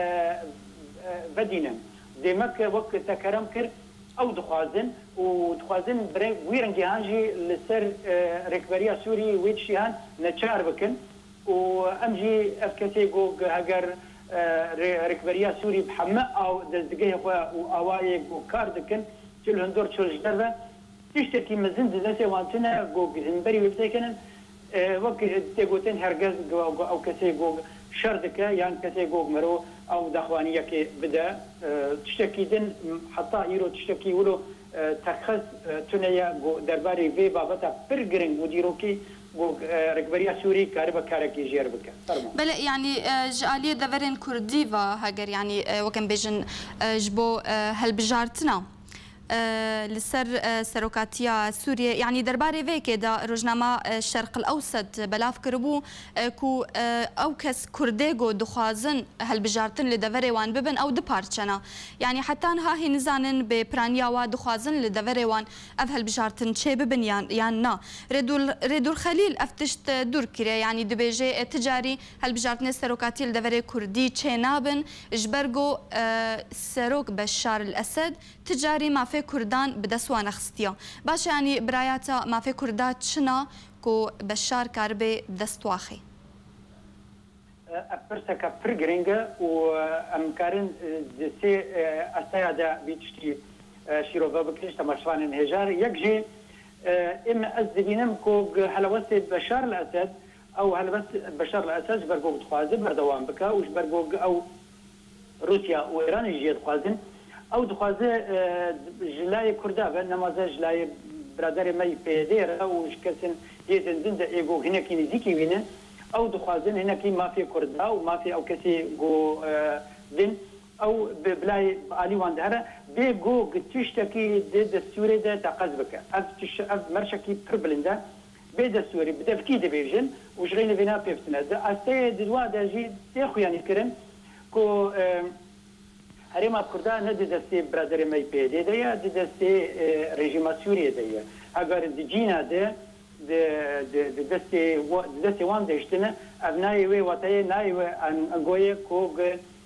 بدينا ديمك وقت تكرم كر او تخازن وتخازن بري ويرنجي هانجي لسر ركبريا سوري ويتشيان نتشار بكن وامجي افكتي جو هاجر ركبريا سوري بحماء او دزگاه واواي جو كاردكن تل هندور تشل جدربه تشتكي مزن دزاسي وانتنا جو جنبري وبتاكن وقت تيغوتن هرجز او كسي جو شردك يعني كسي جو مرو او دخوانيه كي بدا تشتكي دن حتى يرو تشتكي ولو تخص تنيا جو درباري في بابتا برجرين وديروكي جو ركبريا سوري كاربا كاركي جيربك بلا يعني جاليه دفرن كرديفا هاجر يعني وكان بيجن جبو هالبجارتنا لسر سروكاتيا سوريا يعني درباري في كده روجنامه الشرق الاوسط بلاف كربو كو او كس كرديغو دخازن هالبجارتن لدفري وان ببن او دبارتشنا يعني حتى ها هي نزانن ببرانيا وا دخازن لدفري وان اف هالبجارتن شي ببن يان ياننا ريدول ريدول خليل افتشت دور كري يعني دبيجي تجاري هالبجارتن سروكاتي لدفري كردي تشينابن جبرغو سروك بشار الاسد تجاري ما في كردان بدسوان خستيا باش يعني براياتا ما في كردات شنا كو بشار كاربي دستواخي ابرسكا برجرينجا وامكارن سي استايدا بيتشتي شيروفا بكريش تمشوان انهجار يكجي اما ازدبينم كو حلوست بشار الاسد او حلوست بشار الاسد برغوك تخازن بردوام بكا وش برغوك او روسيا وايران يجي تخازن او دخوازه جلای کرده و نمازه جلای برادر می پیدر او شکسن یزن زند ایگو هنکی نزیکی وینه او دخوازه هنکی مافی کرده و مافی او کسی گو دین او بلای علی واندهره به گو گتشتکی د دستوری ده تقاض بکه اف تش اف مرشکی پربلنده به دستوری بدفکی دیویژن و جرین وینا پیفتنه ده استه دوا ده جی تخو یعنی کرن کو هرما كردان ندي دستي برادر ماي بيدي ديا دي دستي ريجيم سوريا ديا اگر دجينا ده د دستي دستي وان دشتنه ابناي وي وتاي ناي ان غوي كوغ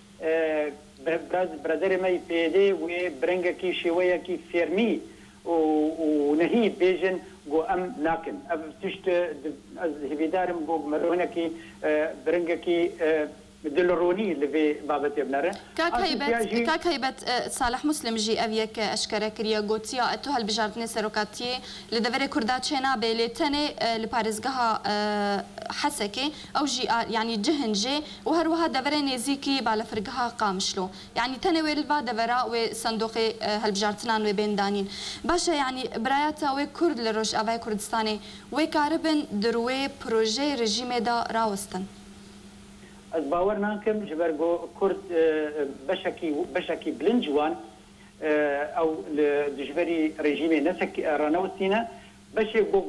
برادر ماي بيدي وي برنگا كي شويه كي فيرمي ونهي بيجن جو ام ناكن اب تشت از هبيدارم جو مرونه كي برنگا كي دلرونی لوی بابت بنره كاك هيبت كاك هيبت صالح مسلم جي افيك اشكرا كريا غوتيا اتو هل بجارتني سروكاتي لدفري كردا تشينا بيلتني لباريزغها حسكي او جي يعني جهن جي وهروها دفري نزيكي بالا فرقها قامشلو يعني تني ويلفا دفرا وصندوق هل بجارتنان وبين دانين باشا يعني براياتا وي كرد لروج افاي كردستاني وي كاربن دروي بروجي رجيم دا راوستن از باور ناکم جبرگو کرد بشکی بشکی بلنجوان او لجبری رژیم نسک رانوستینا بشه گو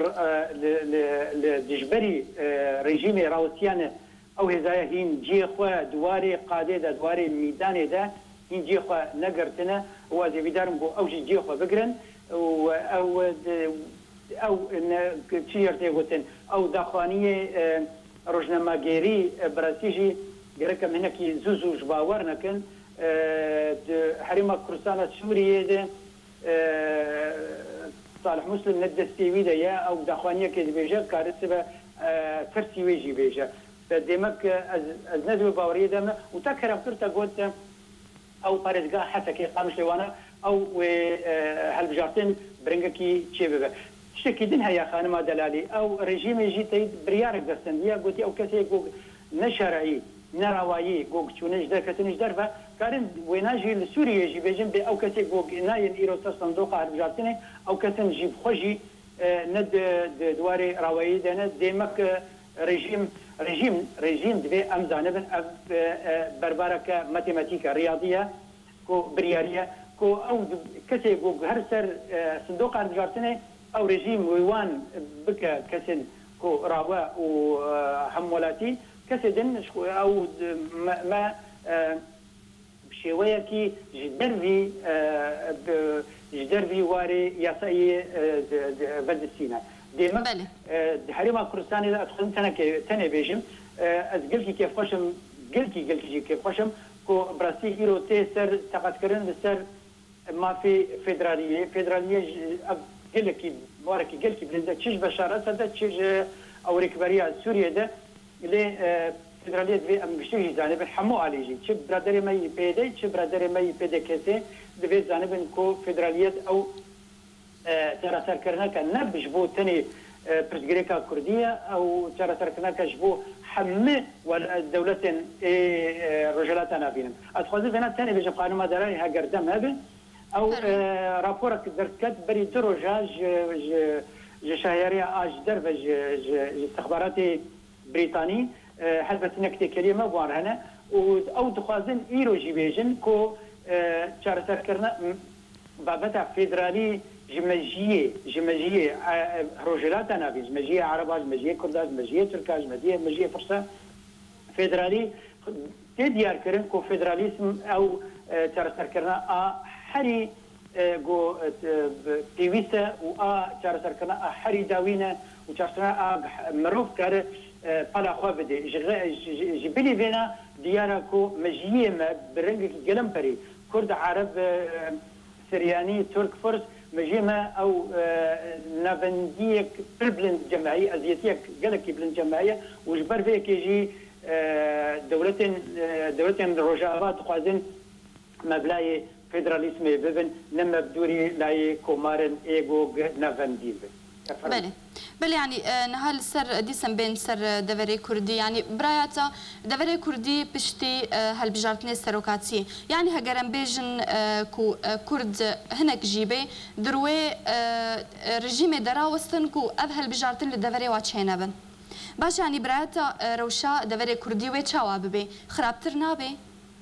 لجبری رژیم راوستیانه او هزای هین جی خو دواری قاده ده دواری میدان ده هین جی خو نگرتنه و از بیدارم گو او جی خو بگرن او او او چیرته گوتن او دخوانی روزنامه‌گری براسیجی گرکم هنکی زوزوج باور نکن حریم کردستان سوریه ده صالح مسلم ندستیوی ده یا او دخوانیه که بیجه کارت به ترسیوی جی بیجه دمک از از ندو باوریه دم و تا کرم کرد گفت او پارزگاه حتی که قامش لوانا او هل بجارتن برنگکی چی ببه شكيدن هيا خانم دلالي او رجيم جيتي بريارك دستن يا قلتي او كسي قوق نشرعي نروايي قوق تشونج در كتنج در فكارن ويناجي لسوريا جي بيجن او كسي قوق ناين ايروتا صندوق عربجاتني او كسن جيب خوجي ند دواري روايي دنا ديمك رجيم رجيم رجيم دبي امزانبن بربارك ماتيماتيكا رياضيه كو برياريه كو او كسي قوق هرسر صندوق عربجاتني او رژیم ویوان بک کسن کو راوا و حمولاتي كسدن او ما بشويه کی جدر في جدر في واري ياساي فلسطين ديما حريم كردستان ادخل تنا تنا بيجم از قلتي كيف خوشم قلتي قلتي كيف خوشم كو براسي هيرو تيسر تقاتكرن سر ما في فيدراليه فيدراليه قلكي باركي قلكي بلندا تشج بشارات هذا تشج او ركبريه سوريا ده اللي فدراليه دبي ام بشتي جانب حمو عليجي تش برادري ماي بيدي تش برادري ماي بيدي كسي دبي جانب كو فدراليه او ترى سركرنا كان نبش بو ثاني برزغريكا كرديه او ترى سركرنا كجبو حمي والدوله رجلات نابين اتخذ فينا ثاني بيجي قانون مداري ها قردم هذا او رابورك دركت بري دروجا ج شهريه اج درب ج استخباراتي بريطاني حسبت نكتي كلمه بوار هنا او دخوازن ايرو جي بيجن كو شارتر كرنا بابتا فيدرالي جمجيه جمجيه روجلات نابي جمجيه عربه جمجيه كرداج جمجيه تركاج جمجيه جمجيه فرصه فيدرالي تديار كرن كو فيدراليزم او شارتر كرنا حري جو بيويسا و چار سركنا حري داوينا و چار سركنا مروف كار بالا خو بده جبلي بينا دياركو مجيه ما برنج جلمبري كرد عرب سرياني ترك فرس مجيما او نافنديك بلبلن جماعيه ازيتيك قالك بلن جماعيه وجبر فيك يجي دولتين دولتين روجابات خوازن مبلاي فدراليزم ببن نما بدوري لاي كومارن ايغو نافنديل بله بله يعني نهال سر ديسم بين سر دوري كردي يعني براياتا دوري كردي بشتي هل بجارتني سروكاتي يعني هجرن بيجن كو كرد هناك جيبي دروي رجيم دراوستن كو اذهل بجارتن لدوري واتشينا بن باش يعني براياتا روشا دوري كردي وي تشاواب بي خرابتر نابي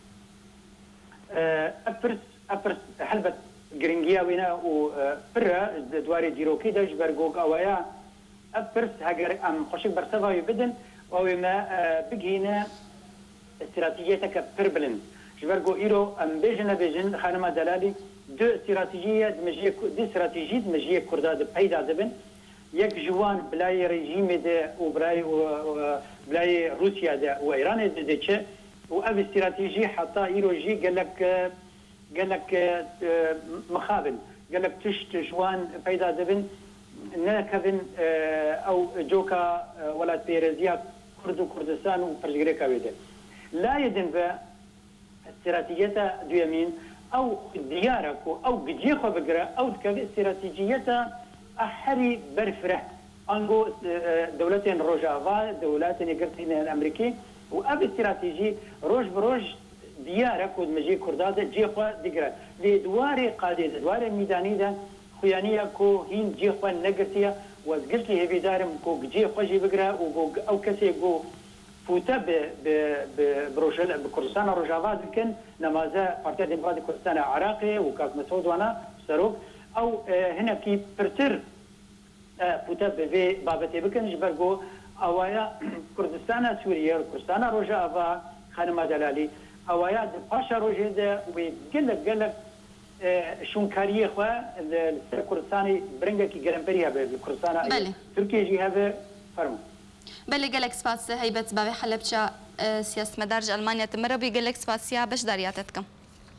ابرس ابرس حلبت جرينجيا وينا وبرا دواري ديروكي داش برغوك اويا ابرس هاجر ام خوشك برسفا يبدن وما بقينا استراتيجيتك بربلن جبرغو ايرو ام بيجنا بيجن خانما دلالي دو استراتيجيه دمجيه دي استراتيجيه دمجيه كرداد بيدا دبن يك جوان بلاي ريجيم ده وبلاي بلاي روسيا ده وايران ده ده وأب استراتيجي حتى إيروجي قال لك قال لك مخابن قال لك تشت جوان بيدا دبن ناكبن أو جوكا ولا بيرزيا كردو كردستان وبرجريكا بيدا لا يدن به استراتيجية دويمين أو ديارك أو جيخو بقرة أو استراتيجية أحري برفره أنجو دولتين روجافا دولتين يقرتين الأمريكي وأب استراتيجي روج بروج ديارك ودمجي كرداد جيخو دقرة لدواري قادة دواري ميداني ده خيانية كو هين جيخو نقرتيا وقلت لي هبي دارم كو جيخو جي بقرة أو كسي كو فوتا بروجل بكردستان روجافا كان نمازه بارتيا ديمقراطي كردستان عراقي وكاك مسعود وانا سروق او هنا كي برتر فوتا بفي بابتي بكن جبرغو اوايا كردستان سوريا كردستان روجافا خانم دلالي اوايا باشا روجيده وقلك قلك شونكاريه خو الكردستاني برنجا كي جرمبريها بكردستان تركيا جي هذا فرمو بله گلک سپاس هیبت باوی حلبچه سیاست مدارج المانیا تمره بی گلک سپاسیا بش داریاتت کم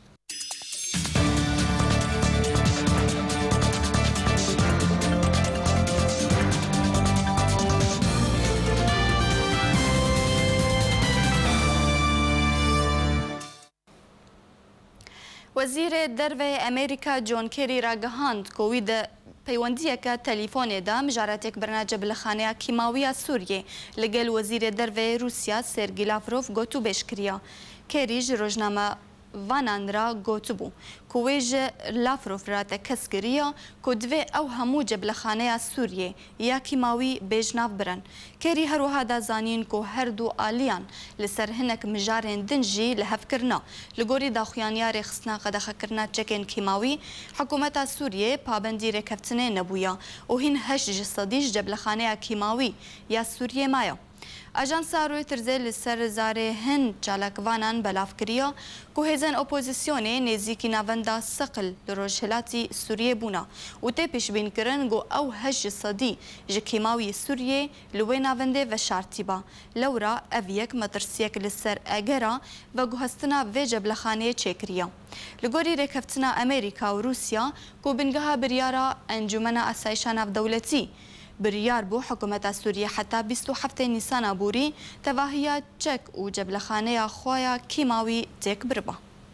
وزیر دروی امریکا جون کری را گهاند کوید پیوندیەکە تەلیفۆنێدا مژارەتێک بەرناجە بلەخانەیە کیماویە سووریێ لەگەل وەزیرە دەرڤێ رووسیا سێرگی لافرۆڤ گوتو بێش کریە کێریژ ڕۆژنامە ڤانانرا گوتبوو کوێژ لافرۆڤ راتە کەسکریە کو دوێ ئەو هەموو جەبلەخانەیە سووریێ یا کیماوی بێژناو برن کێری هەروەها دازانین کو هەردوو ئالیان لەسەر هەنێک مژارێن دنجی لە هەفکردنا لە گۆری داخوایانیا ڕێخستنا قەدەخەکردنا چەکێن کیماوی حکوومەتا سووریێ پابەندی ڕێکەفتنێ نەبوویە و هین هەشت ji سەدیش جەبلەخانەیە کیماوی یا سووریێ مایە Ajansa Reuters li ser zarê hin çalakvanan belav kiriye ku hêzên opozisyonê nêzîkî navenda Seqil li Rojhilatî Sûriyê bûne û tê pêşbînkirin got ew heşt ji sedî ji kêmawiyê Sûriyê li wê navendê veşartîba. Lewra ev yek metirsiyek li ser egera ve guhestina vê ceblexaneyê çêkiriye. Li gorî rêkeftina Amerîka û Rûsya ku bingeha biryara Encûmena Asayişa Navdewletî بريار بو حكومة سوريا حتى بيستو حفتة نيسان بوري تواهيا تشك و جبلخانيا خوايا كيماوي تيك بربا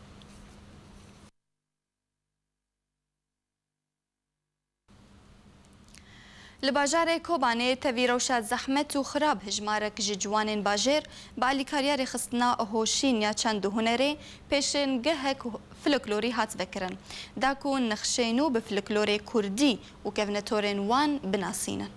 لباجار كوباني تفي روشات زحمت و خراب هجمارك جوانين باجر باليكاريا رخصتنا هوشين يا چند هنري پیشن گهك فلکلوری هات ذكرن داكو نخشينو بفلكلوري كردي و كفنتورين وان بناسينا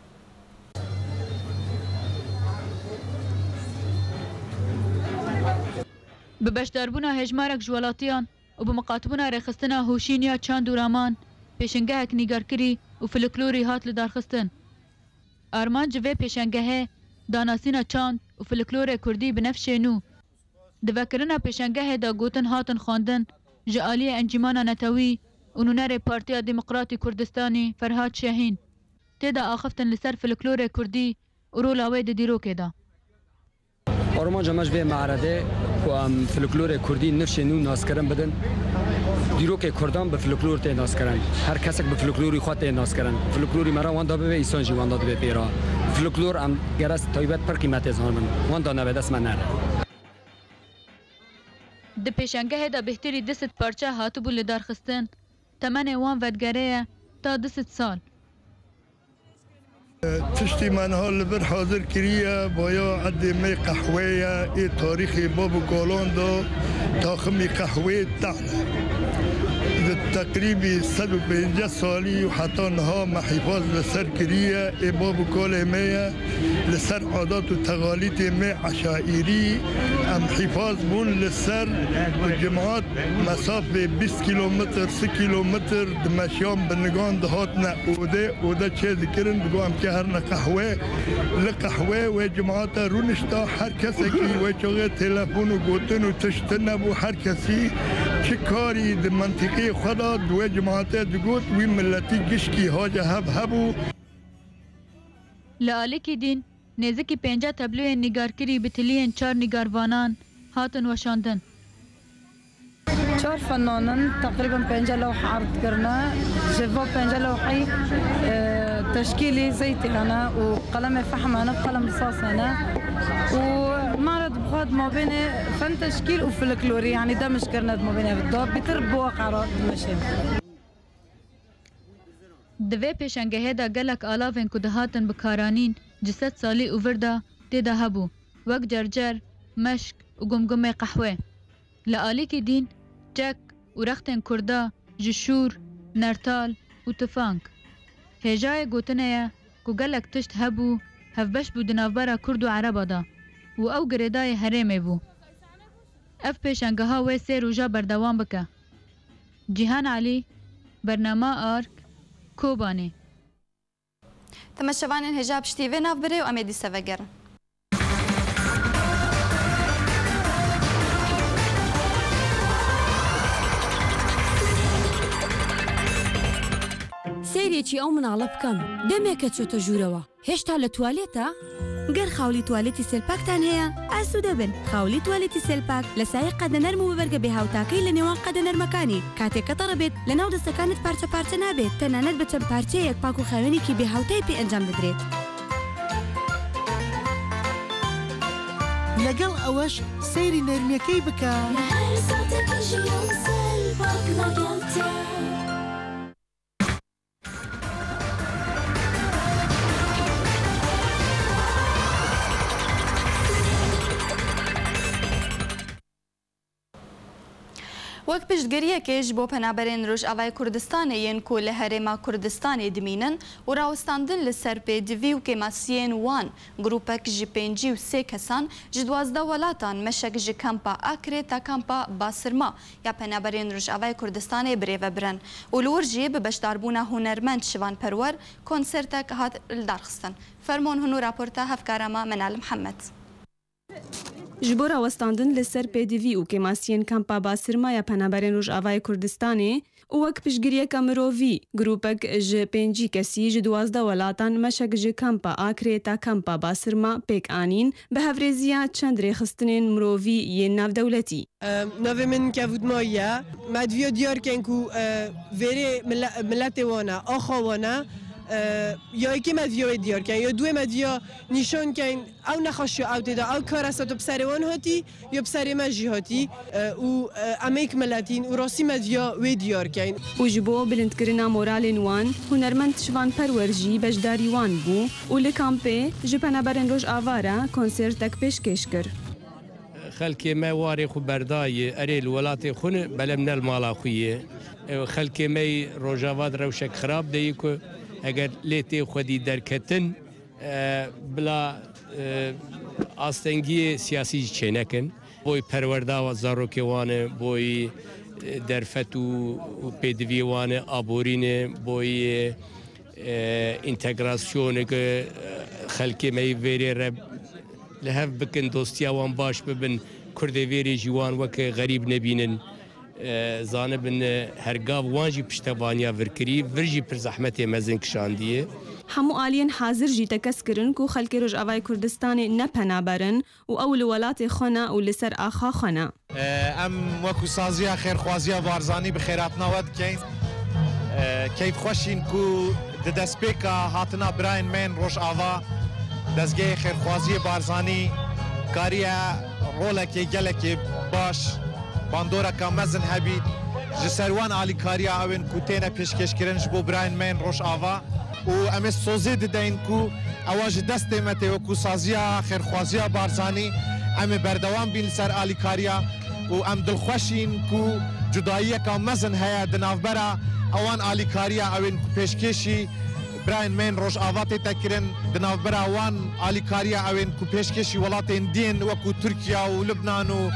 ببشداربونا هجمارك جوالاتيان و بمقاطبونا رخصتنا هوشينيا چند رامان پیشنگهك نيگاركري و فلکلوری هات لدارخستن آرمان جوه پیشنگه داناسینا چاند و فلکلور کردی بنفشینو دفکرنا پیشنگه دا گوتن هاتن خواندن جعالی انجمانا نتوی و نونر پارتیا ديمقراطي كردستاني فرهاد شاهين تدا آخفتن لسر فلکلور کردی و رولا وید دیروکه دا آرمان جمعش به معرضه و ام فلکلور کردی نفشینو ناسکرن بدن دیروک کردان به فلکلور ته ناس کردن هر کس به فلکلوری خود ته ناس کردن فلکلوری مرا وان دا به ایسان جی وان دا به پیرا فلکلور ام گرس تایبت پر قیمت از من وان دا نه دست من نه د پیشنگه دا بهتری دست پارچه هاتو بول دارخستن تمن وان ودگره تا دست سال تشتي من هال بر حاضر كريه بايا عد مي قهوه اي تاريخي بابو كولون دو تاخمي قهوه تاعنا تقريبي صد وخمسين سالي وحتى نها محفاظ لسر كريه اي بابو كوله مية لسر عادات وتقاليد مي عشائري ام حفاظ بون لسر الجماعات مسافه بیست کیلومتر سی کیلومتر دمشيان بنگان دهاتنا اوده اوده چه ذكرن بگو ام که هر قهوه لقهوه و جماعات رونشتا هر کسی که و چوغه تلفن و گوتن و تشتن نبو هر کسی چه کاری د منطقه خدا دو جماعت دگوت وی ملتی گشکی هاجه هب هبو لآلکی دین نزدیکی پنجاه تبلوی نگارکری بتلین چار نگاروانان هاتن وشاندن چهار فنانان تقریبا پنجاه لوح عرض کرنا جوا پنجاه لوحی تشکیلی زیتی انا و قلم فحم انا قلم رصاص انا و معرض بخواد كرند ما بين فن تشكيل وفلكلوري يعني دمج كرند ما بين بالضبط بتر بواقع مشين دوی پیشنگه دا گلک آلاوین که دهاتن بکارانین جسد سالی و وردا تیدا هبو وک جرجر، مشک و گمگم قحوه لآلی که دین جک و رختن کردا جشور، نرتال و تفانک هجای گوتنه که گلک تشت هبو هفبش بو دنافبارا کرد و عربا دا و او گریدای هریمه بو اف پیشنگه ها وی سی روژا بردوان بکه جیهان علی برنامه آرک کوبانی تماشاوان هجاب شتیوه ناف بره و امیدی سوگر سیریکی ئەو مناڵە بکەم دەمێکە چۆتە ژوورەوە هێشتا لە توالێتە؟ گەر خاولی توالێتی سێلپاکتان هەیە ئاسو دەبن خاولی توالێتی سێلپاک لە سایە قەدە نەرم و بەبەرگە بێهاوتاکەی لە نێوان قەدە نەرمەکانی کاتێک کە تەڕەبێت لە ناو دەستەکانت پارچە پارچە نابێت تەنانەت بە چەند پارچەیەک پاک و خاوێنێکی بێهاوتای پێ ئەنجام دەدرێت لەگەڵ ئەوەش سەیری نەرمیەکەی بکە وەک پشتگیریەکێش بۆ پەنابەرێن ڕۆژئاوای کوردستانەیەن کو لە هەرێما کوردستانی دمینن و ڕاوەستاندن لەسەر پێدڤی و کێماسیên wan گروپێک ji pêncî û sê kesan ji duwazdeh welatan meşek ji kampa Akrê ta kampa Basirma ya penaberên Rojavayê Kurdistanê birêve birin û li wir jî bi beşdarbûna hunermend şivanperwer konsertek hat li darxistin. Fermon hûn û raporta hevkara me Menal Mihemed. ji bo rawestandin li ser pêdivî û kêmasiyên kampa Basirma ya penaberên Rojavayê Kurdistanê û wek piştgiriyeka mirovî grupek ji pêncî kesî ji duwazdeh welatan meşek ji kampa Akrê ta kampa Basirma pêk anîn bi hevrêziya çend rêxistinên mirovî yên navdewletî. Navê min kevûdma ye medviyo diyarken ku verê milletê wan e axa wan e یا یکی مدیای دیار کن یا دوی مدیا نشان کن او نخواست او دیده او کار است تو بسر وان هاتی یا بسر مجی هاتی و امیک ملتین و راسی مدیا وی دیار کن و جبو بلندکرنا مورالین وان هنرمند شوان پرورجی بجداری وان بو و لکامپه جپنا برن روش آوارا کنسرتک پیشکش کر خلکی ما واری خو بردای اریل ولات خون بلم نل مالا خویه خلکی ما روجاواد روشک خراب دی کو اگر لیتی خودی درکتن بلا آستنگی سیاسی چینکن بوی پرورده و زاروکی وانه بوی درفت و پیدوی وانه آبورینه بوی انتگراسیونه که خلکی می ویری رب لحف بکن دوستی وان باش ببن کرده ویری جوان وک غریب نبینن زانبن هرگاو وانجی پشتوانیا ورکری ورجی پر زحمت مزن کشاندیه همو آلین حاضر جی تکس کرن کو خلکی روجاوای کردستان نپنابرن و اول ولات خونه و لسر آخا خونه ام وکو سازیا خیرخوازیا بارزانی بخیراتنا ود کین کیف خوشین کو ددسپیکا هاتنا براین من روجاوا دزگه خیرخوازی بارزانی کاریا رولکی گلکی باش باندورا کا مزن هبید جسروان علی کاریا اون کوتینا پیشکش کردن بو براین من روش آوا و ام سوزی دین کو اواج دست مته و کو سازیا خیرخوازیا بارزانی ام بردوام بین سر علی کاریا و ام دلخوشین کو جدایی کا مزن هيا دنافبرا اوان علی کاریا اون پیشکشی براین من روش آوا تکرن دنافبرا اوان علی کاریا اون کو پیشکشی ولاتین دین و کو ترکیه و لبنان و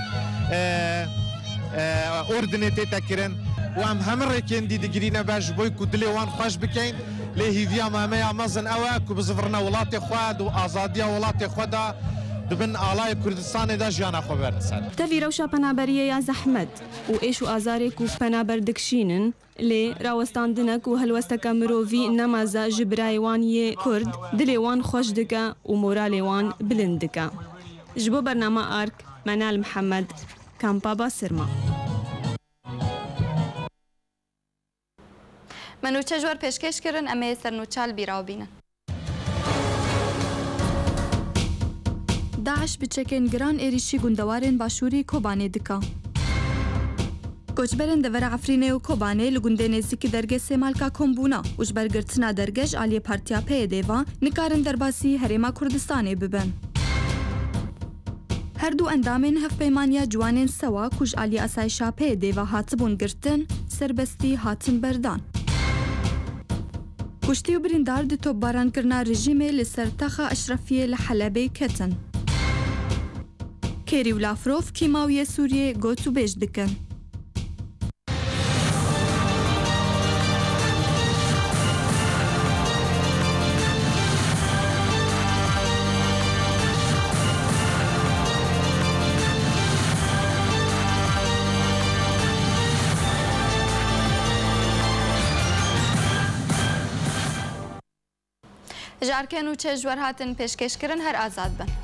اردنه تکرن و هم همه کن دی دگرینه باش بوی کدلی وان خوش بکن لهیویا مامه مزن اوا کو بزفرنا ولات خواد و آزادیا ولات خودا دبن آلای کردستان دا جانا خبر سر تفی روشا پنابریه یا زحمت و ایش و آزاری کو پنابر دکشینن لی راوستاندنک و هلوستک مرووی نمازا جبرای وان یه کرد دلی وان خوش دکا و مورالی وان بلند دکا جبو برنامه آرک منال محمد کامپا باسرما منوچه جوار پیشکش کرن اما سرنوچال بیراو بینن داعش بچکên giran êrişî gundewarên Başûrî Kobanê dika. Koçberên devera Efrînê û Kobanê li gundê nêzîkî dergesê Malka Kombûna û ji ber girtina dergeş aliyê Partiya P Y D va nikarin derbasî Herêma Kurdistanê bibin. Her du endamên hevpeymaniya ciwanên sewa ku ji aliyê asayişa P Y D va hatibûn girtin, serbestî hatin berdan. Kuştî û birîndar di topbarankirina rejîmê li ser taxa Eşrefiyê li Helebê ketin. Kerî û Lavrov kîmawiyê Sûriyê got û bêj dikin. Jarken û çêjwer hatin pêşkêşkirin her azad bin.